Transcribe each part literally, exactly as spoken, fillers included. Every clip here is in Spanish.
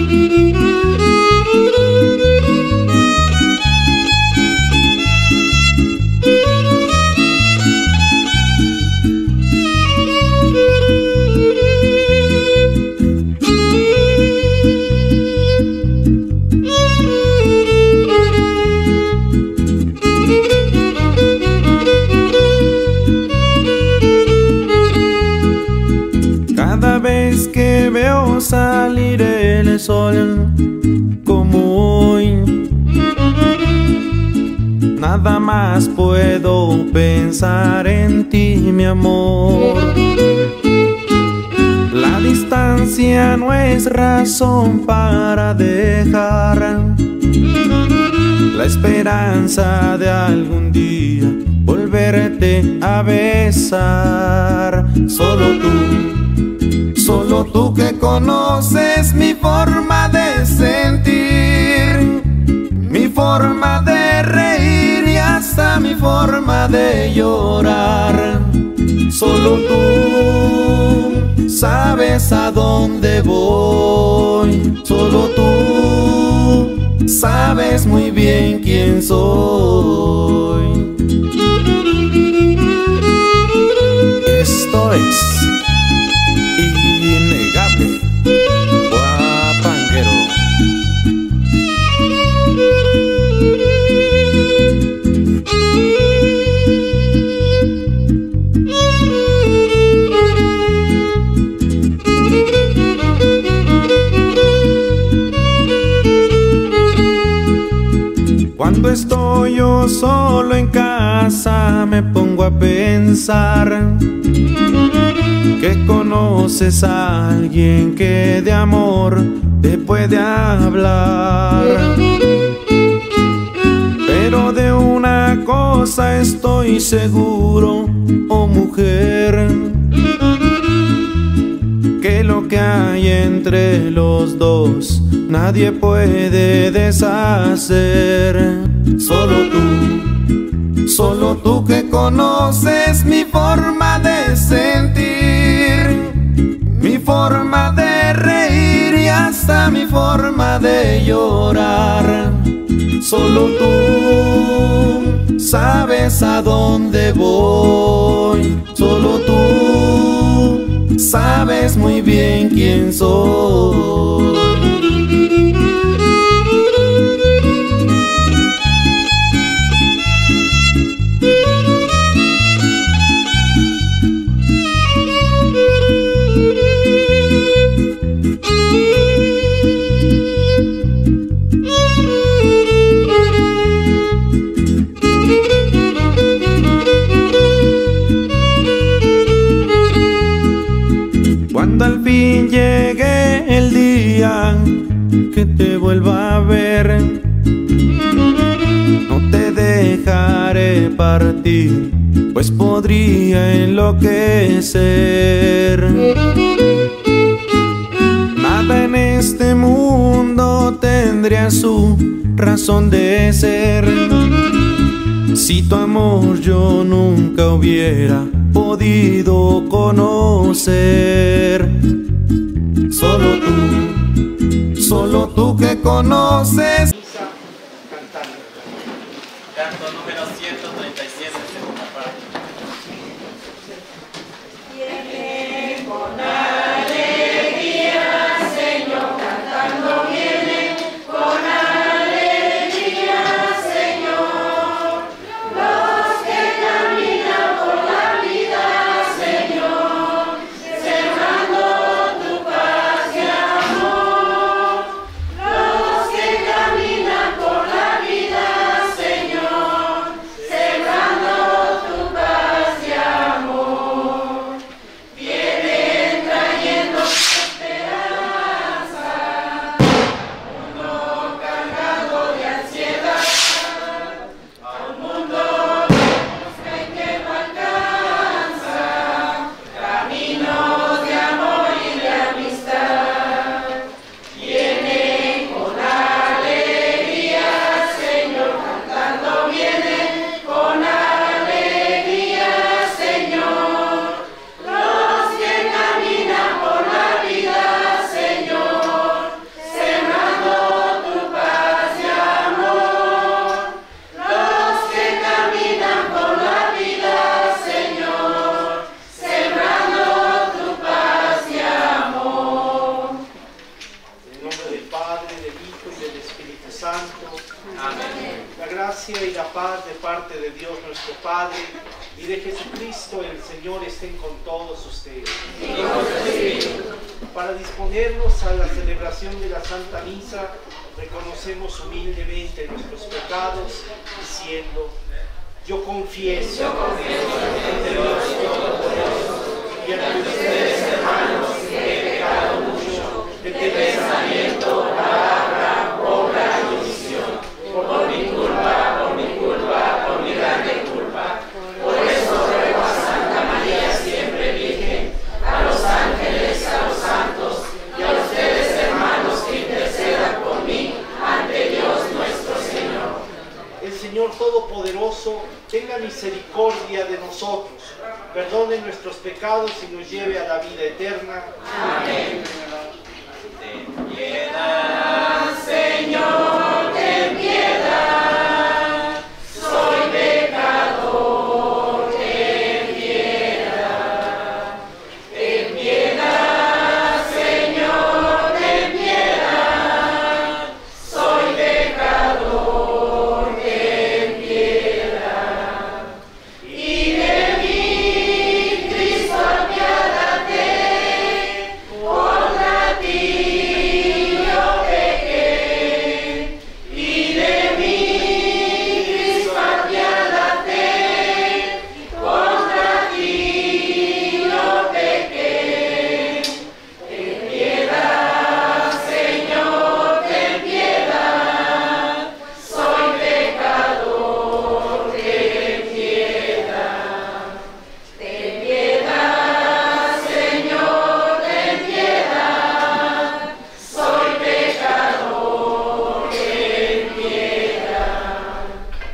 Cada vez que veo salir el sol como hoy, nada más puedo pensar en ti, mi amor. La distancia no es razón para dejar la esperanza de algún día volverte a besar. Solo tú, solo tú que conoces mi forma de sentir, mi forma de reír y hasta mi forma de llorar. Solo tú sabes a dónde voy, solo tú sabes muy bien quién soy. Esto es innegable, Guapanguero. Cuando estoy yo solo en casa me pongo a pensar que conoces a alguien que de amor te puede hablar. Pero de una cosa estoy seguro, oh mujer, que lo que hay entre los dos nadie puede deshacer. Solo tú, solo tú que conoces mi forma de sentir, mi forma de reír y hasta mi forma de llorar. Solo tú sabes a dónde voy, solo tú sabes muy bien quién soy. Cuando al fin llegue el día que te vuelva a ver, no te dejaré partir, pues podría enloquecer. Nada en este mundo tendría su razón de ser si tu amor yo nunca hubiera podido conocer. Solo tú, solo tú que conoces. Canto número ciento treinta y siete, segunda parte. Viene con alegría, Señor, cantando viene con alegría, Señor. Los que caminan por la vida, Señor, cerrando tu paz y amor. Los que caminan gracia y la paz de parte de Dios nuestro Padre y de Jesucristo el Señor estén con todos ustedes. Para disponernos a la celebración de la Santa Misa, reconocemos humildemente nuestros pecados, diciendo: yo confieso, yo confieso ante Dios Todopoderoso y ante ustedes, hermanos, que he pecado mucho de pensamiento, palabra, obra y omisión, por mi culpa, por mi culpa, por mi grande culpa. Por eso ruego a Santa María, siempre Virgen, a los ángeles, a los santos y a ustedes, hermanos, que intercedan por mí ante Dios nuestro Señor. El Señor Todopoderoso tenga misericordia de nosotros, perdone nuestros pecados y nos lleve a la vida eterna. Amén. Ten piedad, Señor, ten piedad, soy pecador, ten piedad. Ten piedad, Señor, ten piedad, soy pecador, ten piedad. Y de mí, Cristo, apiádate, contra ti yo pequé. Y de mí, Cristo, apiádate, contra ti yo pequé. Ten piedad, Señor, ten piedad, soy pecador, ten piedad. Ten piedad, Señor, ten piedad, soy pecador, ten piedad.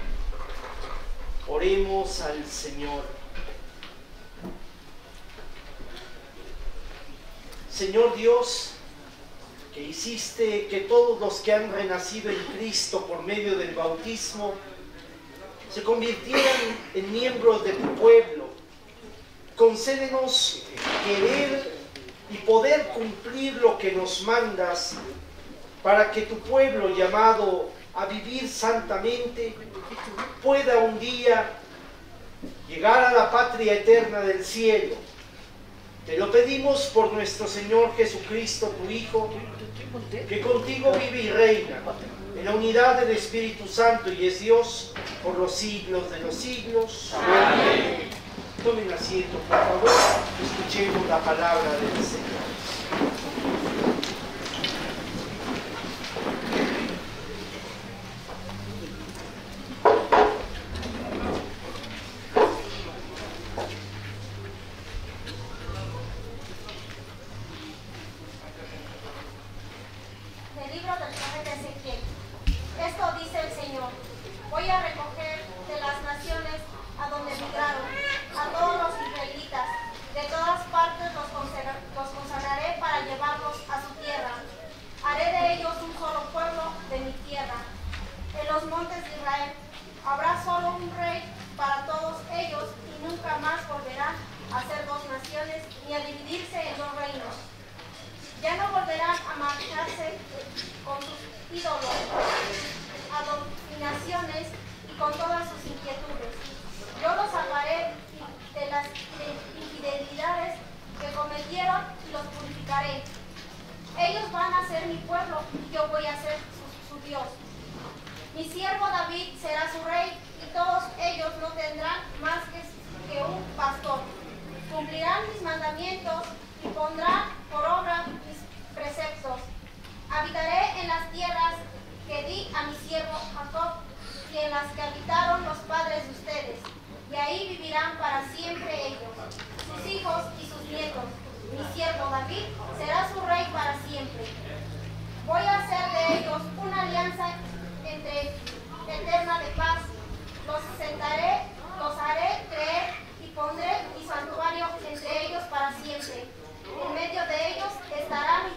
Oremos al Señor. Señor Dios, que hiciste que todos los que han renacido en Cristo por medio del bautismo se convirtieran en miembros de tu pueblo, concédenos querer y poder cumplir lo que nos mandas, para que tu pueblo, llamado a vivir santamente, pueda un día llegar a la patria eterna del cielo. Te lo pedimos por nuestro Señor Jesucristo, tu Hijo, que contigo vive y reina en la unidad del Espíritu Santo y es Dios por los siglos de los siglos. Amén. Tomen asiento, por favor, escuchemos la palabra del Señor. Del libro del profeta Ezequiel. Esto dice el Señor: voy a recoger de las naciones a donde migraron a todos los israelitas, de todas partes los, los consagraré para llevarlos a su tierra. Haré de ellos un solo pueblo de mi tierra. En los montes de Israel habrá solo un rey para todos ellos y nunca más volverán a ser dos naciones ni a dividirse en dos reinos. Ya no volverán a marcharse con sus ídolos, abominaciones y con todas sus inquietudes. Yo los salvaré de las infidelidades que cometieron y los purificaré. Ellos van a ser mi pueblo y yo voy a ser su, su Dios. Mi siervo David será su rey y todos ellos no tendrán más que, que un pastor. Cumplirán mis mandamientos y pondrán por obra mis preceptos. Habitaré en las tierras que di a mi siervo Jacob y en las que habitaron los padres de ustedes, y ahí vivirán para siempre ellos, sus hijos y sus nietos. Mi siervo David será su rey para siempre. Voy a hacer de ellos una alianza entre eterna de paz. Los sentaré, los haré creer pondré mi santuario entre ellos para siempre. En medio de ellos estarán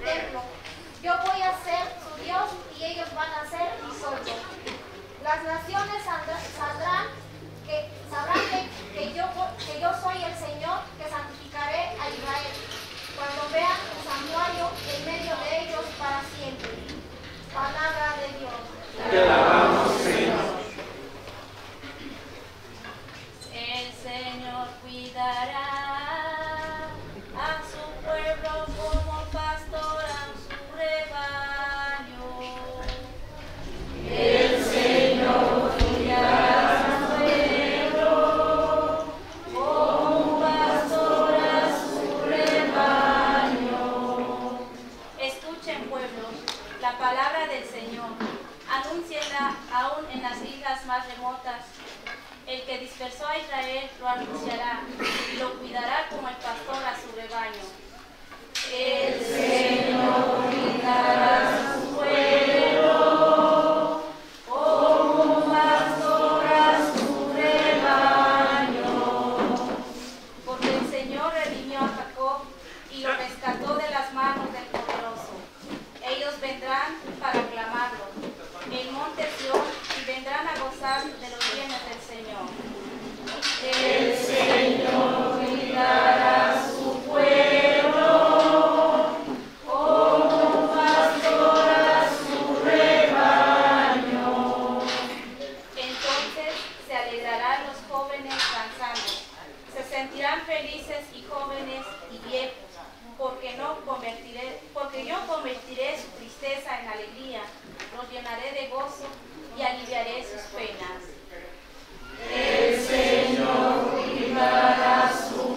Escuchen, pueblos, la palabra del Señor. Anúncienla aún en las islas más remotas. El que dispersó a Israel lo anunciará y lo cuidará como el pastor a su rebaño. El Señor cuidará a su pueblo como un pastor a su rebaño. Porque el Señor redimió a Jacob y lo rescató de las manos del poderoso. Ellos vendrán para clamarlo en monte Sión y vendrán a gozar de los bienes del Señor. El Señor cuidará a su pueblo como un pastor a su rebaño. Entonces se alegrarán los jóvenes danzando, se sentirán felices y jóvenes y viejos, porque no convertiré, porque yo convertiré su tristeza en alegría, los llenaré de gozo y aliviaré sus penas. El Señor cuidará a su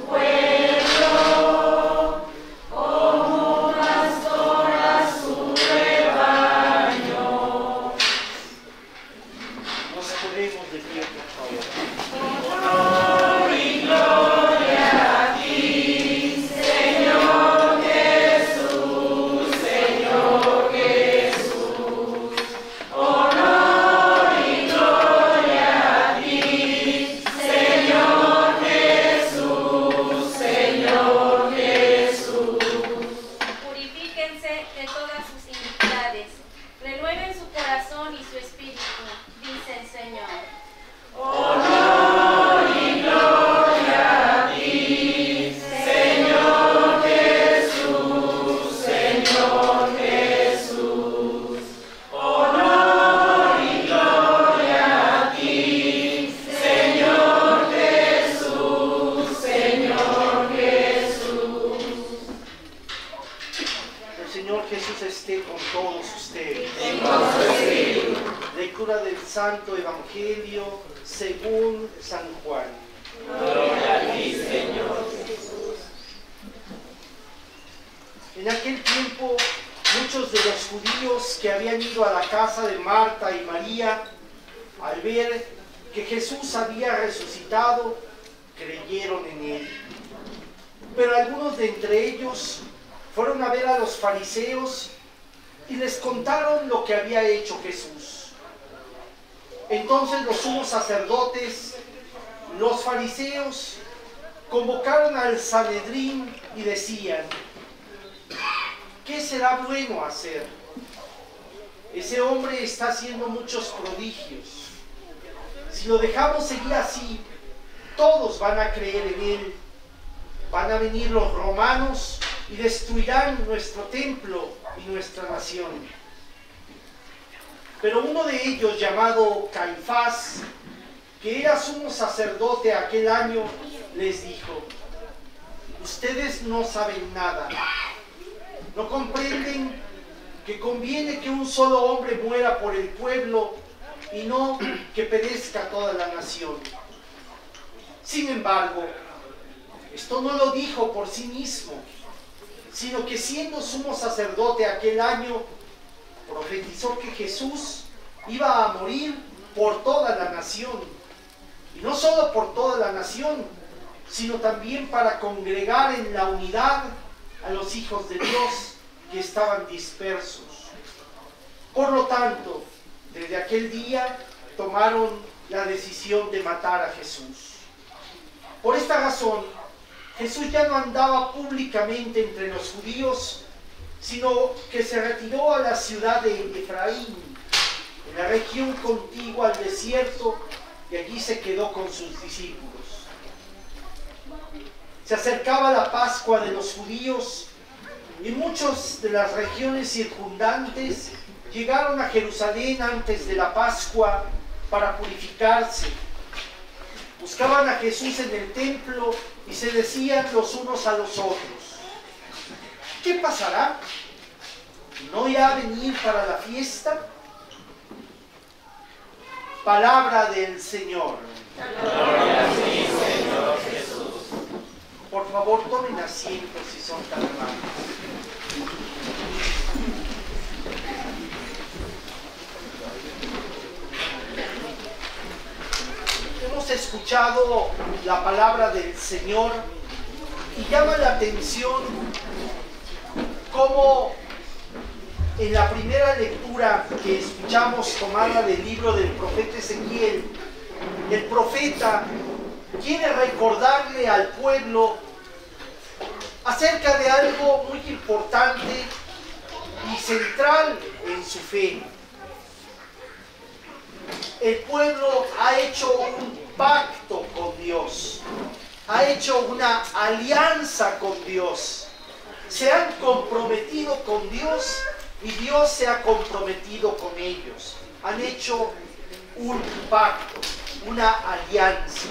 pueblo como un pastor a su rebaño. Nos ponemos de pie, por favor. Honor y gloria a ti, Señor Jesús, Señor Jesús. Honor y gloria a ti, Señor Jesús, Señor Jesús. Purifíquense de todas sus iniquidades, renueven su corazón y su espíritu, dice el Señor. Honor y gloria a ti, Señor Jesús, Señor Jesús. Honor y gloria a ti, Señor Jesús, Señor Jesús. El Señor Jesús esté con todos ustedes. Y con su espíritu. Lectura del Santo Evangelio según San Juan. Gloria a ti, Señor. En aquel tiempo, muchos de los judíos que habían ido a la casa de Marta y María, al ver que Jesús había resucitado, creyeron en él. Pero algunos de entre ellos fueron a ver a los fariseos y les contaron lo que había hecho Jesús. Entonces los sumos sacerdotes, los fariseos, convocaron al Sanedrín y decían: ¿qué será bueno hacer? Ese hombre está haciendo muchos prodigios. Si lo dejamos seguir así, todos van a creer en él. Van a venir los romanos y destruirán nuestro templo y nuestra nación. Pero uno de ellos, llamado Caifás, que era sumo sacerdote aquel año, les dijo: ustedes no saben nada. ¿No comprenden que conviene que un solo hombre muera por el pueblo y no que perezca toda la nación? Sin embargo, esto no lo dijo por sí mismo, sino que siendo sumo sacerdote aquel año, profetizó que Jesús iba a morir por toda la nación. Y no solo por toda la nación, sino también para congregar en la unidad a los hijos de Dios que estaban dispersos. Por lo tanto, desde aquel día tomaron la decisión de matar a Jesús. Por esta razón, Jesús ya no andaba públicamente entre los judíos, sino que se retiró a la ciudad de Efraín, en la región contigua al desierto, y allí se quedó con sus discípulos. Se acercaba la Pascua de los judíos y muchos de las regiones circundantes llegaron a Jerusalén antes de la Pascua para purificarse. Buscaban a Jesús en el templo y se decían los unos a los otros: ¿qué pasará? ¿No irá a venir para la fiesta? Palabra del Señor. Gloria a ti, Señor Jesús. Por favor, tomen asiento si son tan amables. escuchado la palabra del Señor y llama la atención cómo en la primera lectura que escuchamos tomada del libro del profeta Ezequiel, el profeta quiere recordarle al pueblo acerca de algo muy importante y central en su fe. El pueblo ha hecho un pacto con Dios, ha hecho una alianza con Dios, se han comprometido con Dios y Dios se ha comprometido con ellos. Han hecho un pacto, una alianza.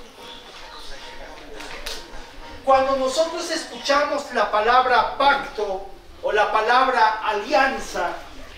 Cuando nosotros escuchamos la palabra pacto o la palabra alianza,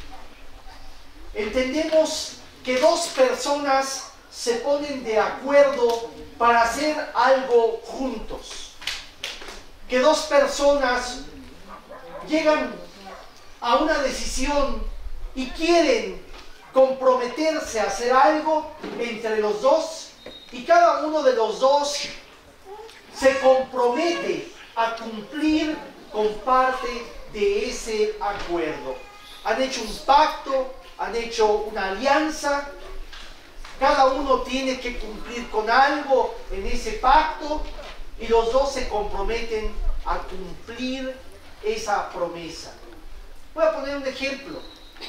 entendemos que dos personas se ponen de acuerdo para hacer algo juntos. Que dos personas llegan a una decisión y quieren comprometerse a hacer algo entre los dos, y cada uno de los dos se compromete a cumplir con parte de ese acuerdo. Han hecho un pacto, han hecho una alianza, cada uno tiene que cumplir con algo en ese pacto y los dos se comprometen a cumplir esa promesa. Voy a poner un ejemplo.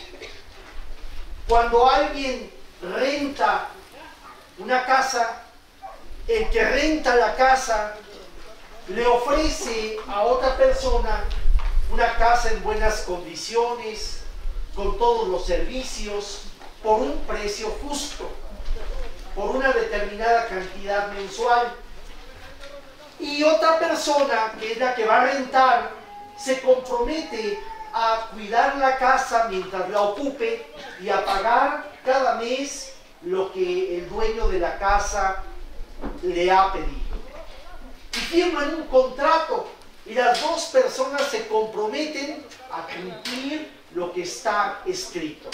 Cuando alguien renta una casa, el que renta la casa le ofrece a otra persona una casa en buenas condiciones, con todos los servicios, por un precio justo, por una determinada cantidad mensual. Y otra persona, que es la que va a rentar, se compromete a cuidar la casa mientras la ocupe y a pagar cada mes lo que el dueño de la casa le ha pedido. Y firman un contrato y las dos personas se comprometen a cumplir lo que está escrito.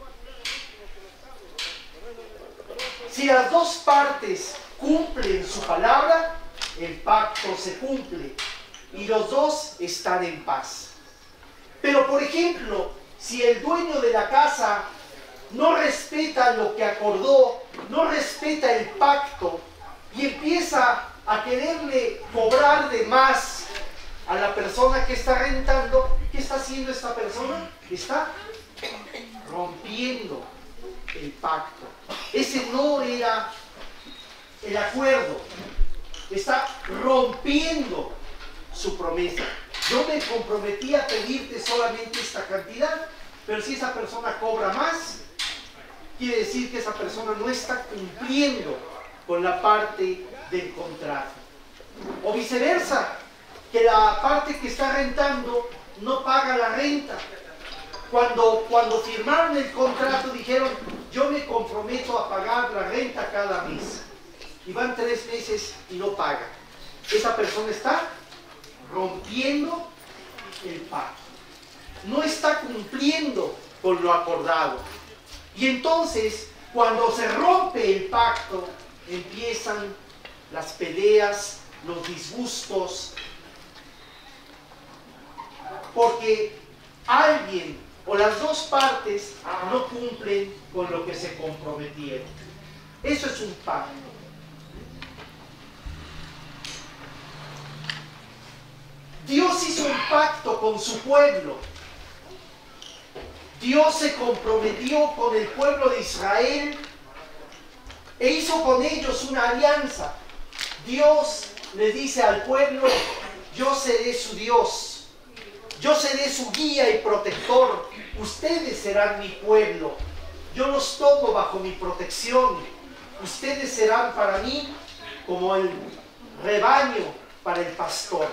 Si las dos partes cumplen su palabra, el pacto se cumple y los dos están en paz. Pero, por ejemplo, si el dueño de la casa no respeta lo que acordó, no respeta el pacto y empieza a quererle cobrar de más a la persona que está rentando, ¿qué está haciendo esta persona? Está rompiendo el pacto. Ese no era el acuerdo. Está rompiendo su promesa. Yo me comprometí a pedirte solamente esta cantidad, pero si esa persona cobra más, quiere decir que esa persona no está cumpliendo con la parte del contrato. O viceversa, que la parte que está rentando no paga la renta. Cuando, cuando firmaron el contrato dijeron, yo me comprometo a pagar la renta cada mes. Y van tres meses y no pagan. Esa persona está rompiendo el pacto. No está cumpliendo con lo acordado. Y entonces, cuando se rompe el pacto, empiezan las peleas, los disgustos, porque alguien o las dos partes no cumplen con lo que se comprometieron. Eso es un pacto. Dios hizo un pacto con su pueblo. Dios se comprometió con el pueblo de Israel e hizo con ellos una alianza. Dios le dice al pueblo, yo seré su Dios, yo seré su guía y protector, ustedes serán mi pueblo, yo los tomo bajo mi protección, ustedes serán para mí como el rebaño para el pastor.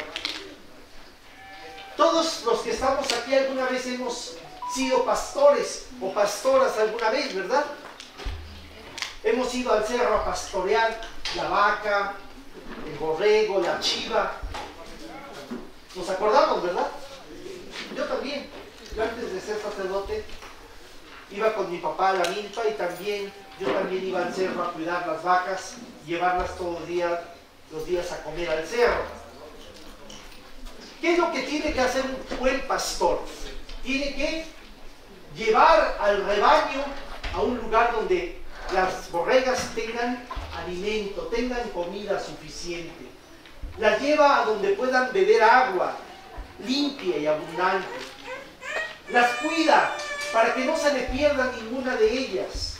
Todos los que estamos aquí alguna vez hemos sido pastores o pastoras alguna vez, ¿verdad? Hemos ido al cerro a pastorear la vaca, el borrego, la chiva. Nos acordamos, ¿verdad? Yo también. Yo antes de ser sacerdote iba con mi papá a la milpa y también yo también iba al cerro a cuidar las vacas, llevarlas todos los días, los días a comer al cerro. ¿Qué es lo que tiene que hacer un buen pastor? Tiene que llevar al rebaño a un lugar donde las borregas tengan alimento, tengan comida suficiente. Las lleva a donde puedan beber agua limpia y abundante. Las cuida para que no se le pierda ninguna de ellas.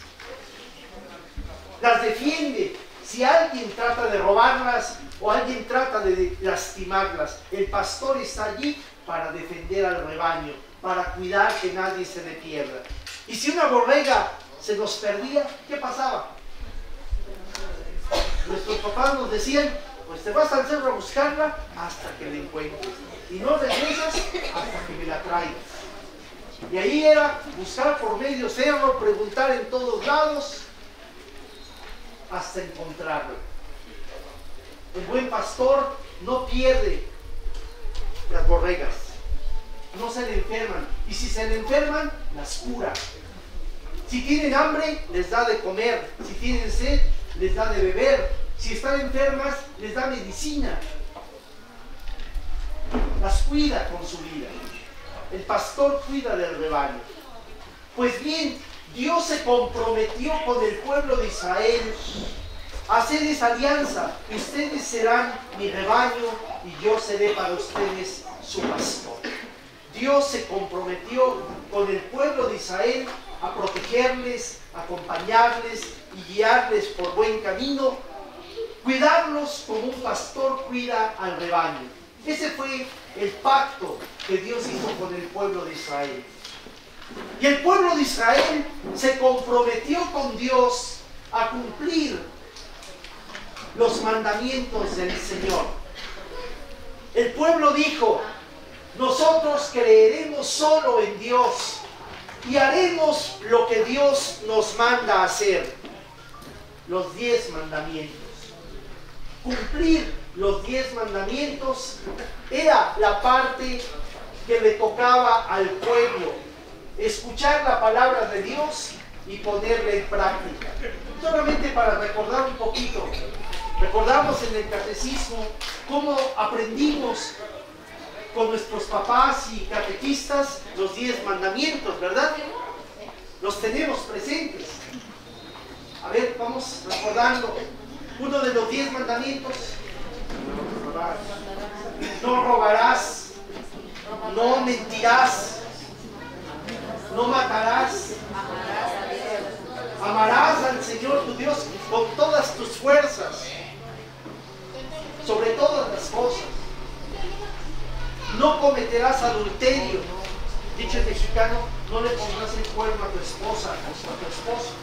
Las defiende si alguien trata de robarlas o alguien trata de lastimarlas. El pastor está allí para defender al rebaño, para cuidar que nadie se le pierda. Y si una borrega se nos perdía, ¿qué pasaba? Nuestros papás nos decían, pues te vas al cerro a buscarla hasta que la encuentres. Y no regresas hasta que me la traigas. Y ahí era buscar por medio cerro, preguntar en todos lados, hasta encontrarla. El buen pastor no pierde las borregas. No se le enferman. Y si se le enferman, las cura. Si tienen hambre, les da de comer. Si tienen sed, les da de beber. Si están enfermas, les da medicina. Las cuida con su vida. El pastor cuida del rebaño. Pues bien, Dios se comprometió con el pueblo de Israel a hacer esa alianza. Ustedes serán mi rebaño y yo seré para ustedes su pastor. Dios se comprometió con el pueblo de Israel a protegerles, acompañarles y guiarles por buen camino, cuidarlos como un pastor cuida al rebaño. Ese fue el pacto que Dios hizo con el pueblo de Israel. Y el pueblo de Israel se comprometió con Dios a cumplir los mandamientos del Señor. El pueblo dijo, nosotros creeremos solo en Dios y haremos lo que Dios nos manda hacer. Los diez mandamientos. Cumplir los diez mandamientos era la parte que le tocaba al pueblo. Escuchar la palabra de Dios y ponerla en práctica. Solamente para recordar un poquito. Recordamos en el catecismo cómo aprendimos con nuestros papás y catequistas los diez mandamientos, ¿verdad? Los tenemos presentes. A ver, vamos recordando. Uno de los diez mandamientos: no robarás, no mentirás, no matarás, amarás al Señor tu Dios con todas tus fuerzas, sobre todas las cosas. No cometerás adulterio. Dicho en mexicano, no le pondrás el cuerno a tu esposa o a tu esposo.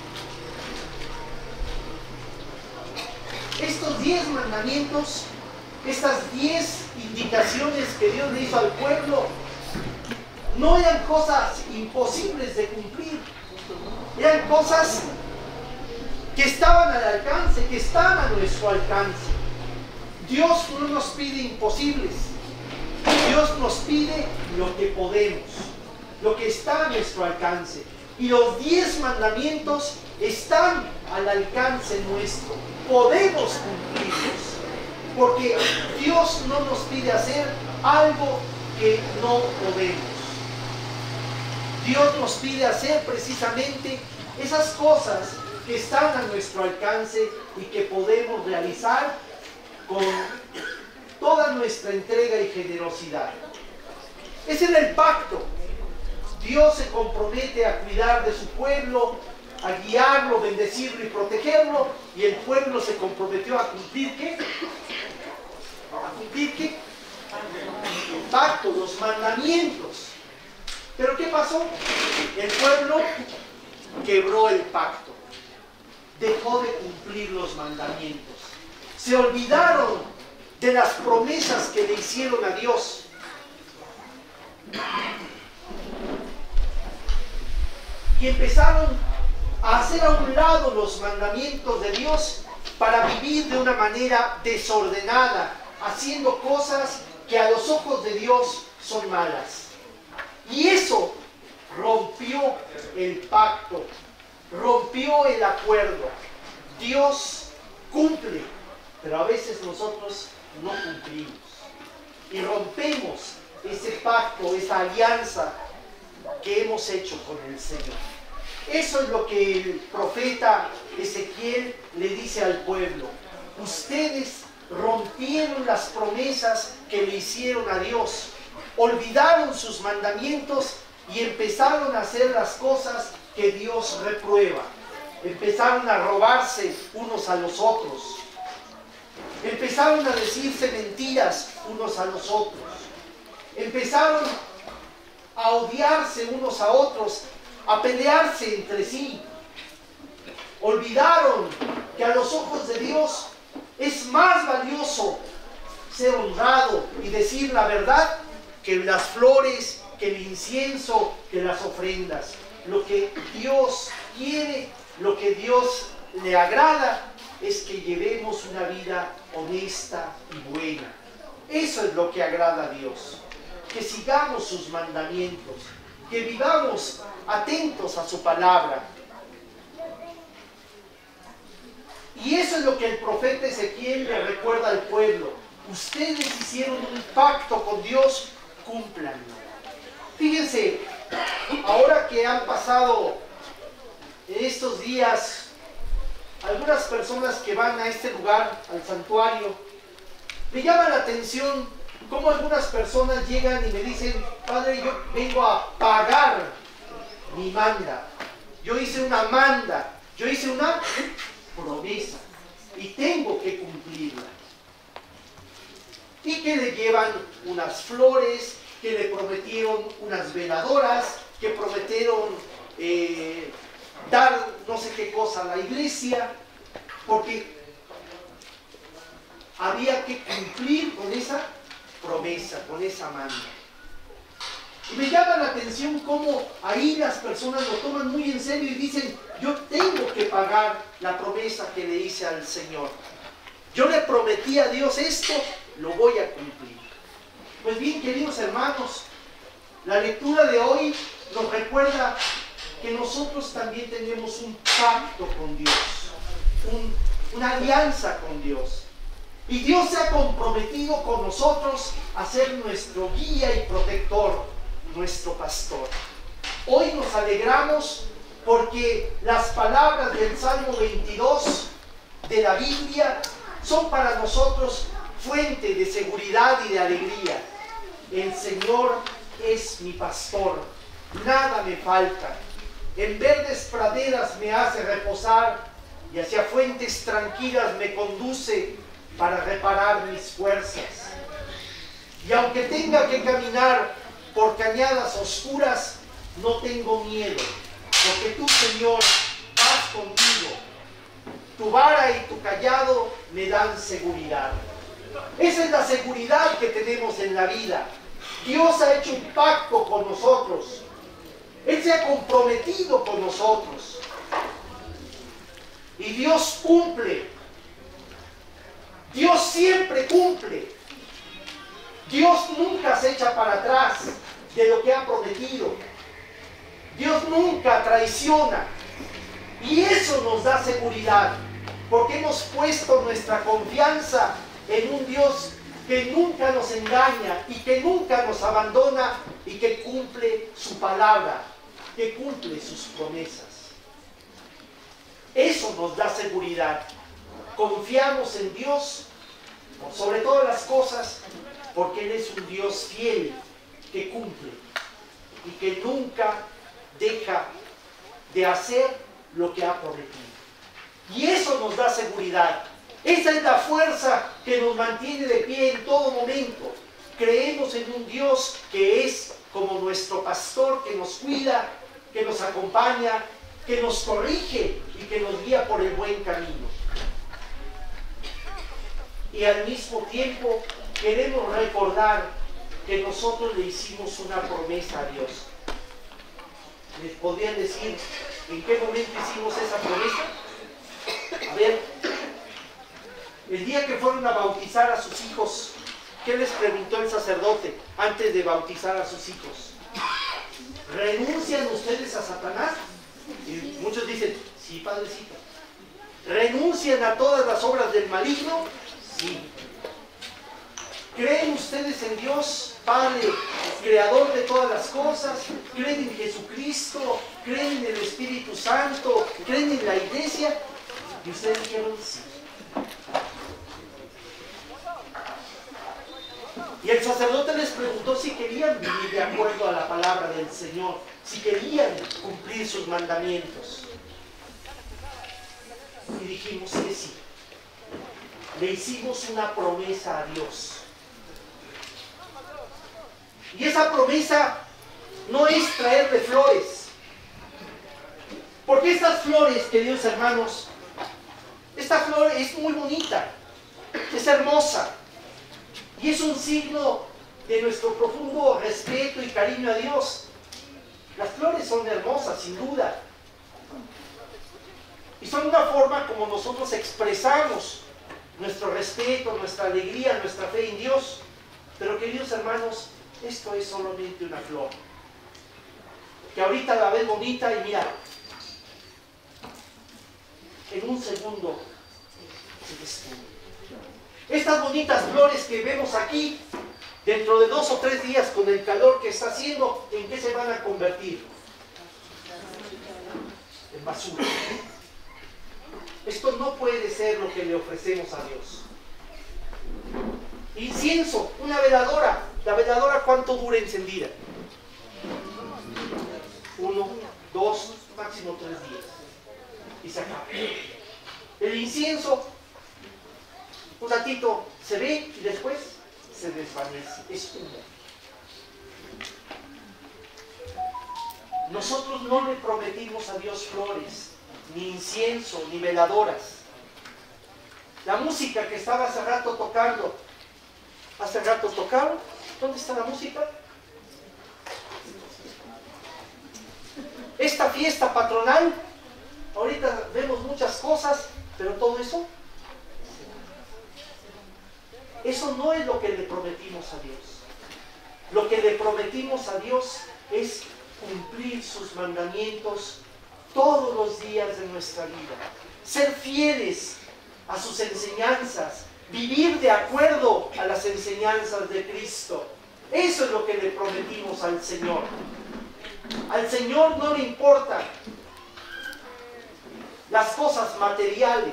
Estos diez mandamientos, estas diez indicaciones que Dios le hizo al pueblo, no eran cosas imposibles de cumplir. Eran cosas que estaban al alcance, que están a nuestro alcance. Dios no nos pide imposibles. Dios nos pide lo que podemos, lo que está a nuestro alcance. Y los diez mandamientos están al alcance nuestro. Podemos cumplirlos, porque Dios no nos pide hacer algo que no podemos. Dios nos pide hacer precisamente esas cosas que están a nuestro alcance y que podemos realizar con toda nuestra entrega y generosidad. Ese era el pacto. Dios se compromete a cuidar de su pueblo, a guiarlo, bendecirlo y protegerlo, y el pueblo se comprometió a cumplir ¿qué? ¿A cumplir qué? El pacto, los mandamientos. ¿Pero qué pasó? El pueblo quebró el pacto, dejó de cumplir los mandamientos, se olvidaron de las promesas que le hicieron a Dios. Y empezaron a hacer a un lado los mandamientos de Dios para vivir de una manera desordenada, haciendo cosas que a los ojos de Dios son malas. Y eso rompió el pacto rompió el acuerdo. Dios cumple, pero a veces nosotros no cumplimos. Y rompemos ese pacto, esa alianza que hemos hecho con el Señor. Eso es lo que el profeta Ezequiel le dice al pueblo. Ustedes rompieron las promesas que le hicieron a Dios, olvidaron sus mandamientos y empezaron a hacer las cosas que Dios reprueba. Empezaron a robarse unos a los otros. Empezaron a decirse mentiras unos a los otros. Empezaron a odiarse unos a otros, a pelearse entre sí. Olvidaron que a los ojos de Dios es más valioso ser honrado y decir la verdad que las flores, que el incienso, que las ofrendas. Lo que Dios quiere, lo que Dios le agrada, es que llevemos una vida honesta y buena. Eso es lo que agrada a Dios. Que sigamos sus mandamientos, que vivamos atentos a su palabra. Y eso es lo que el profeta Ezequiel le recuerda al pueblo. Ustedes hicieron un pacto con Dios, cúmplanlo. Fíjense, ahora que han pasado en estos días algunas personas que van a este lugar, al santuario, me llama la atención cómo algunas personas llegan y me dicen: Padre, yo vengo a pagar mi manda. Yo hice una manda, yo hice una promesa y tengo que cumplirla. Y que le llevan unas flores, que le prometieron unas veladoras, que prometieron eh, dar no sé qué cosa a la iglesia, porque había que cumplir con esa promesa, con esa manda. Y me llama la atención cómo ahí las personas lo toman muy en serio y dicen: yo tengo que pagar la promesa que le hice al Señor. Yo le prometí a Dios esto, lo voy a cumplir. Pues bien, queridos hermanos, la lectura de hoy nos recuerda que nosotros también tenemos un pacto con Dios, un, una alianza con Dios. Y Dios se ha comprometido con nosotros a ser nuestro guía y protector, nuestro pastor. Hoy nos alegramos porque las palabras del Salmo veintidós de la Biblia son para nosotros fuente de seguridad y de alegría. El Señor es mi pastor, nada me falta. En verdes praderas me hace reposar y hacia fuentes tranquilas me conduce para reparar mis fuerzas. Y aunque tenga que caminar por cañadas oscuras, no tengo miedo, porque tú, Señor, vas conmigo. Tu vara y tu cayado me dan seguridad. Esa es la seguridad que tenemos en la vida. Dios ha hecho un pacto con nosotros. Él se ha comprometido con nosotros. Y Dios cumple. Dios siempre cumple. Dios nunca se echa para atrás de lo que ha prometido. Dios nunca traiciona. Y eso nos da seguridad, porque hemos puesto nuestra confianza en un Dios que nunca nos engaña y que nunca nos abandona y que cumple su palabra, que cumple sus promesas. Eso nos da seguridad. Confiamos en Dios sobre todas las cosas, porque Él es un Dios fiel que cumple y que nunca deja de hacer lo que ha prometido. Y eso nos da seguridad. Esa es la fuerza que nos mantiene de pie en todo momento. Creemos en un Dios que es como nuestro pastor, que nos cuida, que nos acompaña, que nos corrige y que nos guía por el buen camino. Y al mismo tiempo queremos recordar que nosotros le hicimos una promesa a Dios. ¿Les podrían decir en qué momento hicimos esa promesa? A ver, el día que fueron a bautizar a sus hijos, ¿qué les preguntó el sacerdote antes de bautizar a sus hijos? ¿Renuncian ustedes a Satanás? Y muchos dicen, Padrecito? ¿Renuncian a todas las obras del maligno? Sí. ¿Creen ustedes en Dios, Padre, creador de todas las cosas? ¿Creen en Jesucristo? ¿Creen en el Espíritu Santo? ¿Creen en la iglesia? Y ustedes dijeron sí. Y el sacerdote les preguntó si querían vivir de acuerdo a la palabra del Señor, si querían cumplir sus mandamientos. Y dijimos que sí. Le hicimos una promesa a Dios. Y esa promesa no es traerle flores. Porque estas flores, queridos hermanos, esta flor es muy bonita, es hermosa. Y es un signo de nuestro profundo respeto y cariño a Dios. Las flores son hermosas, sin duda. Y son una forma como nosotros expresamos nuestro respeto, nuestra alegría, nuestra fe en Dios. Pero queridos hermanos, esto es solamente una flor. Que ahorita la ves bonita y mira, en un segundo se destruye. Estas bonitas flores que vemos aquí, dentro de dos o tres días con el calor que está haciendo, ¿en qué se van a convertir? En basura. Esto no puede ser lo que le ofrecemos a Dios. Incienso, una veladora. ¿La veladora cuánto dura encendida? Uno, dos, máximo tres días. Y se acaba. El incienso, un ratito se ve y después se desvanece. Es humo. Nosotros no le prometimos a Dios flores, ni incienso, ni veladoras. La música que estaba hace rato tocando, hace rato tocaron. ¿Dónde está la música? Esta fiesta patronal, ahorita vemos muchas cosas, pero todo eso, eso no es lo que le prometimos a Dios. Lo que le prometimos a Dios es cumplir sus mandamientos todos los días de nuestra vida, ser fieles a sus enseñanzas, vivir de acuerdo a las enseñanzas de Cristo. Eso es lo que le prometimos al Señor. Al Señor no le importan las cosas materiales.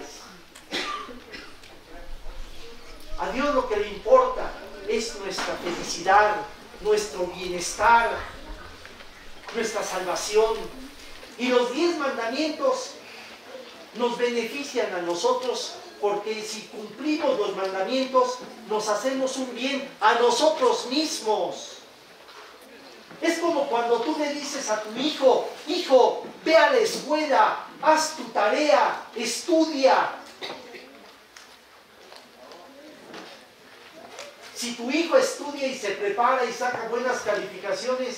A Dios lo que le importa es nuestra felicidad, nuestro bienestar, nuestra salvación. Y los diez mandamientos nos benefician a nosotros, porque si cumplimos los mandamientos nos hacemos un bien a nosotros mismos. Es como cuando tú le dices a tu hijo: hijo, ve a la escuela, haz tu tarea, estudia. Si tu hijo estudia y se prepara y saca buenas calificaciones,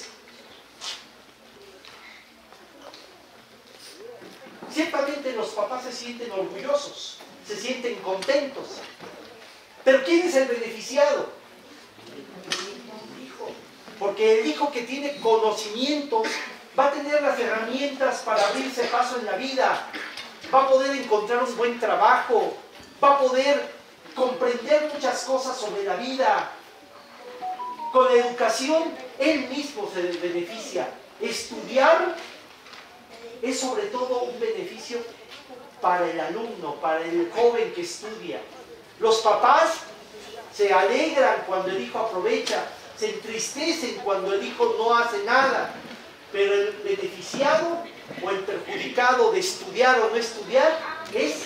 ciertamente los papás se sienten orgullosos, se sienten contentos. Pero ¿quién es el beneficiado? El hijo. Porque el hijo que tiene conocimientos va a tener las herramientas para abrirse paso en la vida, va a poder encontrar un buen trabajo, va a poder comprender muchas cosas sobre la vida. Con la educación, él mismo se beneficia. Estudiar es sobre todo un beneficio para el alumno, para el joven que estudia. Los papás se alegran cuando el hijo aprovecha, se entristecen cuando el hijo no hace nada, pero el beneficiado o el perjudicado de estudiar o no estudiar es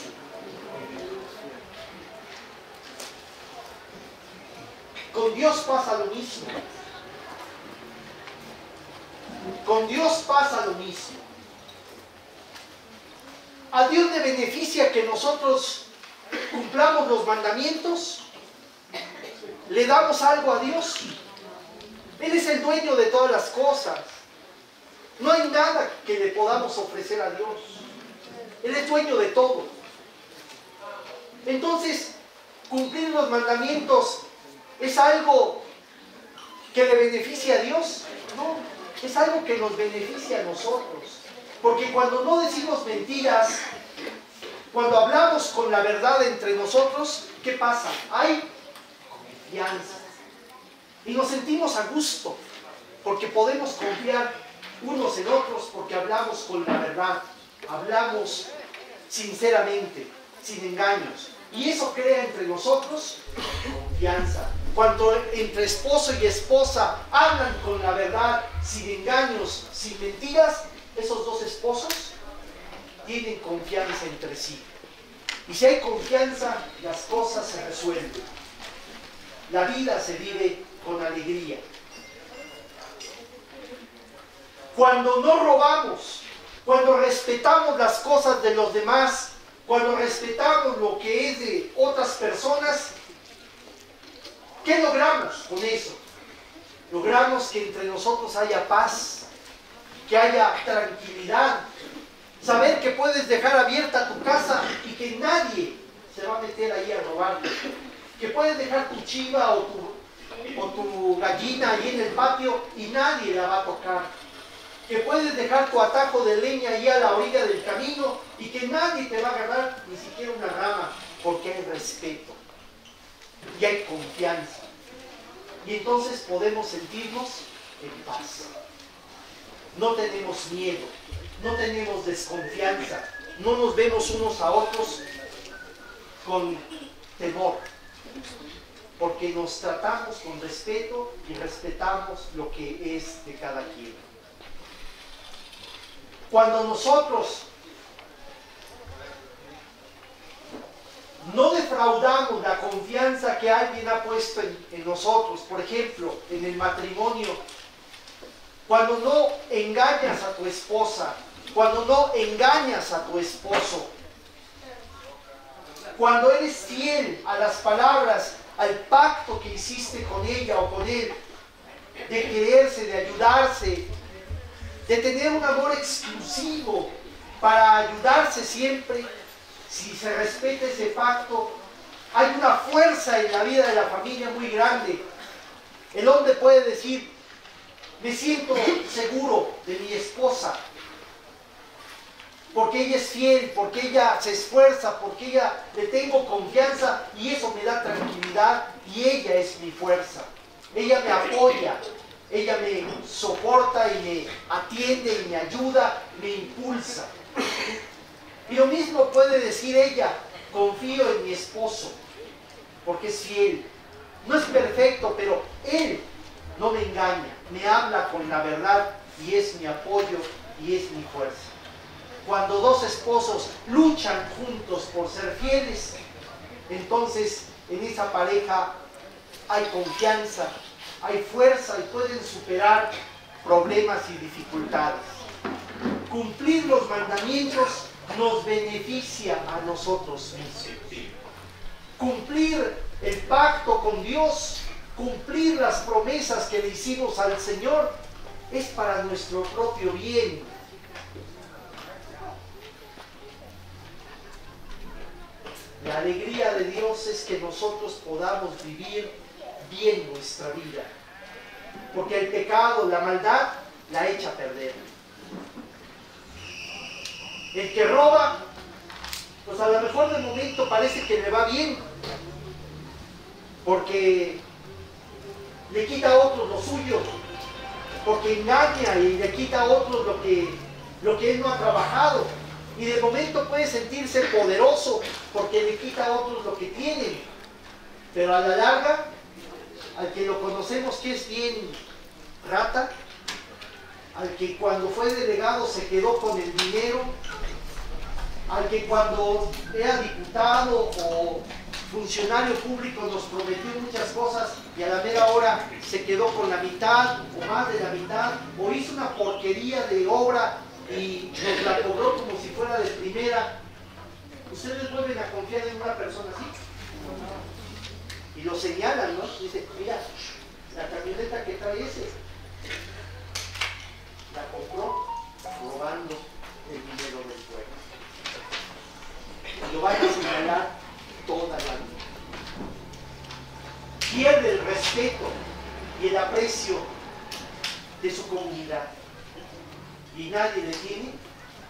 con Dios. Pasa lo mismo. Con Dios pasa lo mismo. ¿A Dios le beneficia que nosotros cumplamos los mandamientos? ¿Le damos algo a Dios? Él es el dueño de todas las cosas. No hay nada que le podamos ofrecer a Dios. Él es dueño de todo. Entonces, cumplir los mandamientos ¿es algo que le beneficia a Dios? No, es algo que nos beneficia a nosotros. Porque cuando no decimos mentiras, cuando hablamos con la verdad entre nosotros, ¿qué pasa? Hay confianza. Y nos sentimos a gusto, porque podemos confiar unos en otros, porque hablamos con la verdad, hablamos sinceramente, sin engaños. Y eso crea entre nosotros confianza. Cuando entre esposo y esposa hablan con la verdad, sin engaños, sin mentiras, esos dos esposos tienen confianza entre sí. Y si hay confianza, las cosas se resuelven. La vida se vive con alegría. Cuando no robamos, cuando respetamos las cosas de los demás, cuando respetamos lo que es de otras personas, ¿qué logramos con eso? Logramos que entre nosotros haya paz, que haya tranquilidad, saber que puedes dejar abierta tu casa y que nadie se va a meter ahí a robarte, que puedes dejar tu chiva o tu, o tu gallina ahí en el patio y nadie la va a tocar, que puedes dejar tu atajo de leña ahí a la orilla del camino y que nadie te va a agarrar ni siquiera una rama, porque hay respeto y hay confianza. Y entonces podemos sentirnos en paz. No tenemos miedo, no tenemos desconfianza, no nos vemos unos a otros con temor, porque nos tratamos con respeto y respetamos lo que es de cada quien. Cuando nosotros no defraudamos la confianza que alguien ha puesto en, en nosotros, por ejemplo, en el matrimonio, cuando no engañas a tu esposa, cuando no engañas a tu esposo, cuando eres fiel a las palabras, al pacto que hiciste con ella o con él, de quererse, de ayudarse, de tener un amor exclusivo para ayudarse siempre, si se respeta ese pacto, hay una fuerza en la vida de la familia muy grande. El hombre puede decir: me siento seguro de mi esposa, porque ella es fiel, porque ella se esfuerza, porque ella le tengo confianza y eso me da tranquilidad y ella es mi fuerza. Ella me apoya, ella me soporta y me atiende y me ayuda, me impulsa. Y lo mismo puede decir ella: confío en mi esposo, porque es fiel. No es perfecto, pero él no me engaña, me habla con la verdad y es mi apoyo y es mi fuerza. Cuando dos esposos luchan juntos por ser fieles, entonces en esa pareja hay confianza, hay fuerza y pueden superar problemas y dificultades. Cumplir los mandamientos nos beneficia a nosotros mismos. Cumplir el pacto con Dios, cumplir las promesas que le hicimos al Señor, es para nuestro propio bien. La alegría de Dios es que nosotros podamos vivir bien nuestra vida, porque el pecado, la maldad, la echa a perder. El que roba, pues a lo mejor de momento parece que le va bien, porque le quita a otros lo suyo, porque engaña y le quita a otros lo que, lo que él no ha trabajado, y de momento puede sentirse poderoso porque le quita a otros lo que tienen, pero a la larga, al que lo conocemos que es bien rata, al que cuando fue delegado se quedó con el dinero, al que cuando era diputado o funcionario público nos prometió muchas cosas y a la mera hora se quedó con la mitad o más de la mitad, o hizo una porquería de obra y nos la cobró como si fuera de primera. ¿Ustedes vuelven a confiar en una persona así? Y lo señalan, ¿no? Dice: mira, la camioneta que trae ese la compró robando el dinero del pueblo. Y lo van a señalar toda la vida. Pierde el respeto y el aprecio de su comunidad. Y nadie le tiene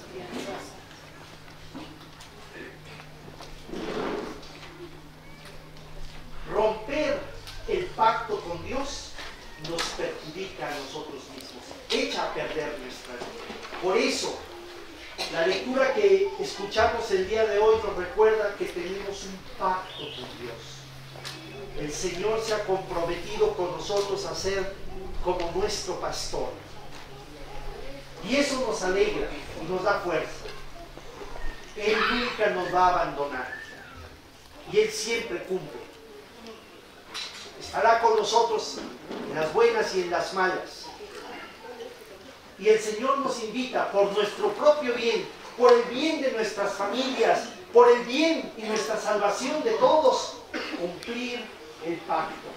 Romper el pacto con Dios nos perjudica a nosotros mismos, echa a perder nuestra vida. Por eso, la lectura que escuchamos el día de hoy nos recuerda que tenemos un pacto con Dios. El Señor se ha comprometido con nosotros a ser como nuestro pastor. Y eso nos alegra y nos da fuerza. Él nunca nos va a abandonar. Y Él siempre cumple. Estará con nosotros en las buenas y en las malas. Y el Señor nos invita por nuestro propio bien, por el bien de nuestras familias, por el bien y nuestra salvación de todos, cumplir el pacto.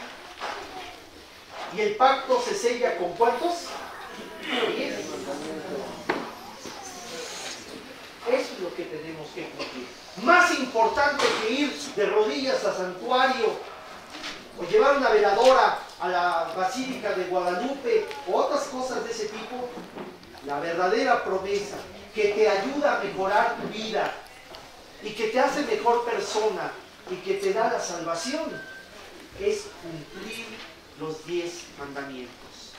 Y el pacto se sella con ¿cuántos? Diez. Eso es lo que tenemos que cumplir. Más importante que ir de rodillas al santuario o llevar una veladora a la Basílica de Guadalupe o otras cosas de ese tipo, la verdadera promesa que te ayuda a mejorar tu vida y que te hace mejor persona y que te da la salvación es cumplir los diez mandamientos.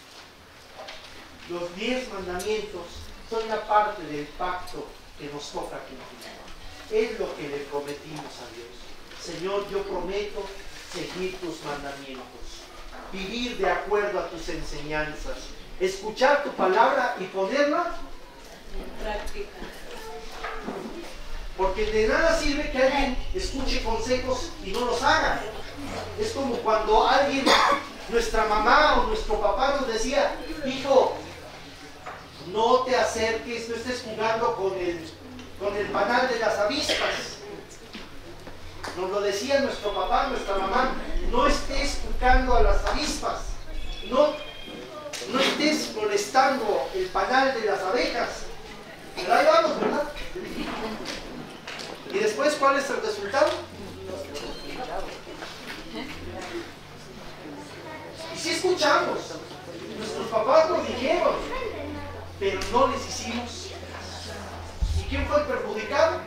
Los diez mandamientos son la parte del pacto que nos toca cumplir. Es lo que le prometimos a Dios. Señor, yo prometo seguir tus mandamientos, vivir de acuerdo a tus enseñanzas, escuchar tu palabra y ponerla en práctica. Porque de nada sirve que alguien escuche consejos y no los haga. Es como cuando alguien, nuestra mamá o nuestro papá nos decía: hijo, no te acerques, no estés jugando con el, con el panal de las avispas. Nos lo decía nuestro papá, nuestra mamá: no estés tocando a las avispas, no, no estés molestando el panal de las abejas. Pero ahí vamos, ¿verdad? Y después, ¿cuál es el resultado? Y si escuchamos, nuestros papás nos dijeron, pero no les hicimos. ¿Y quién fue el perjudicado?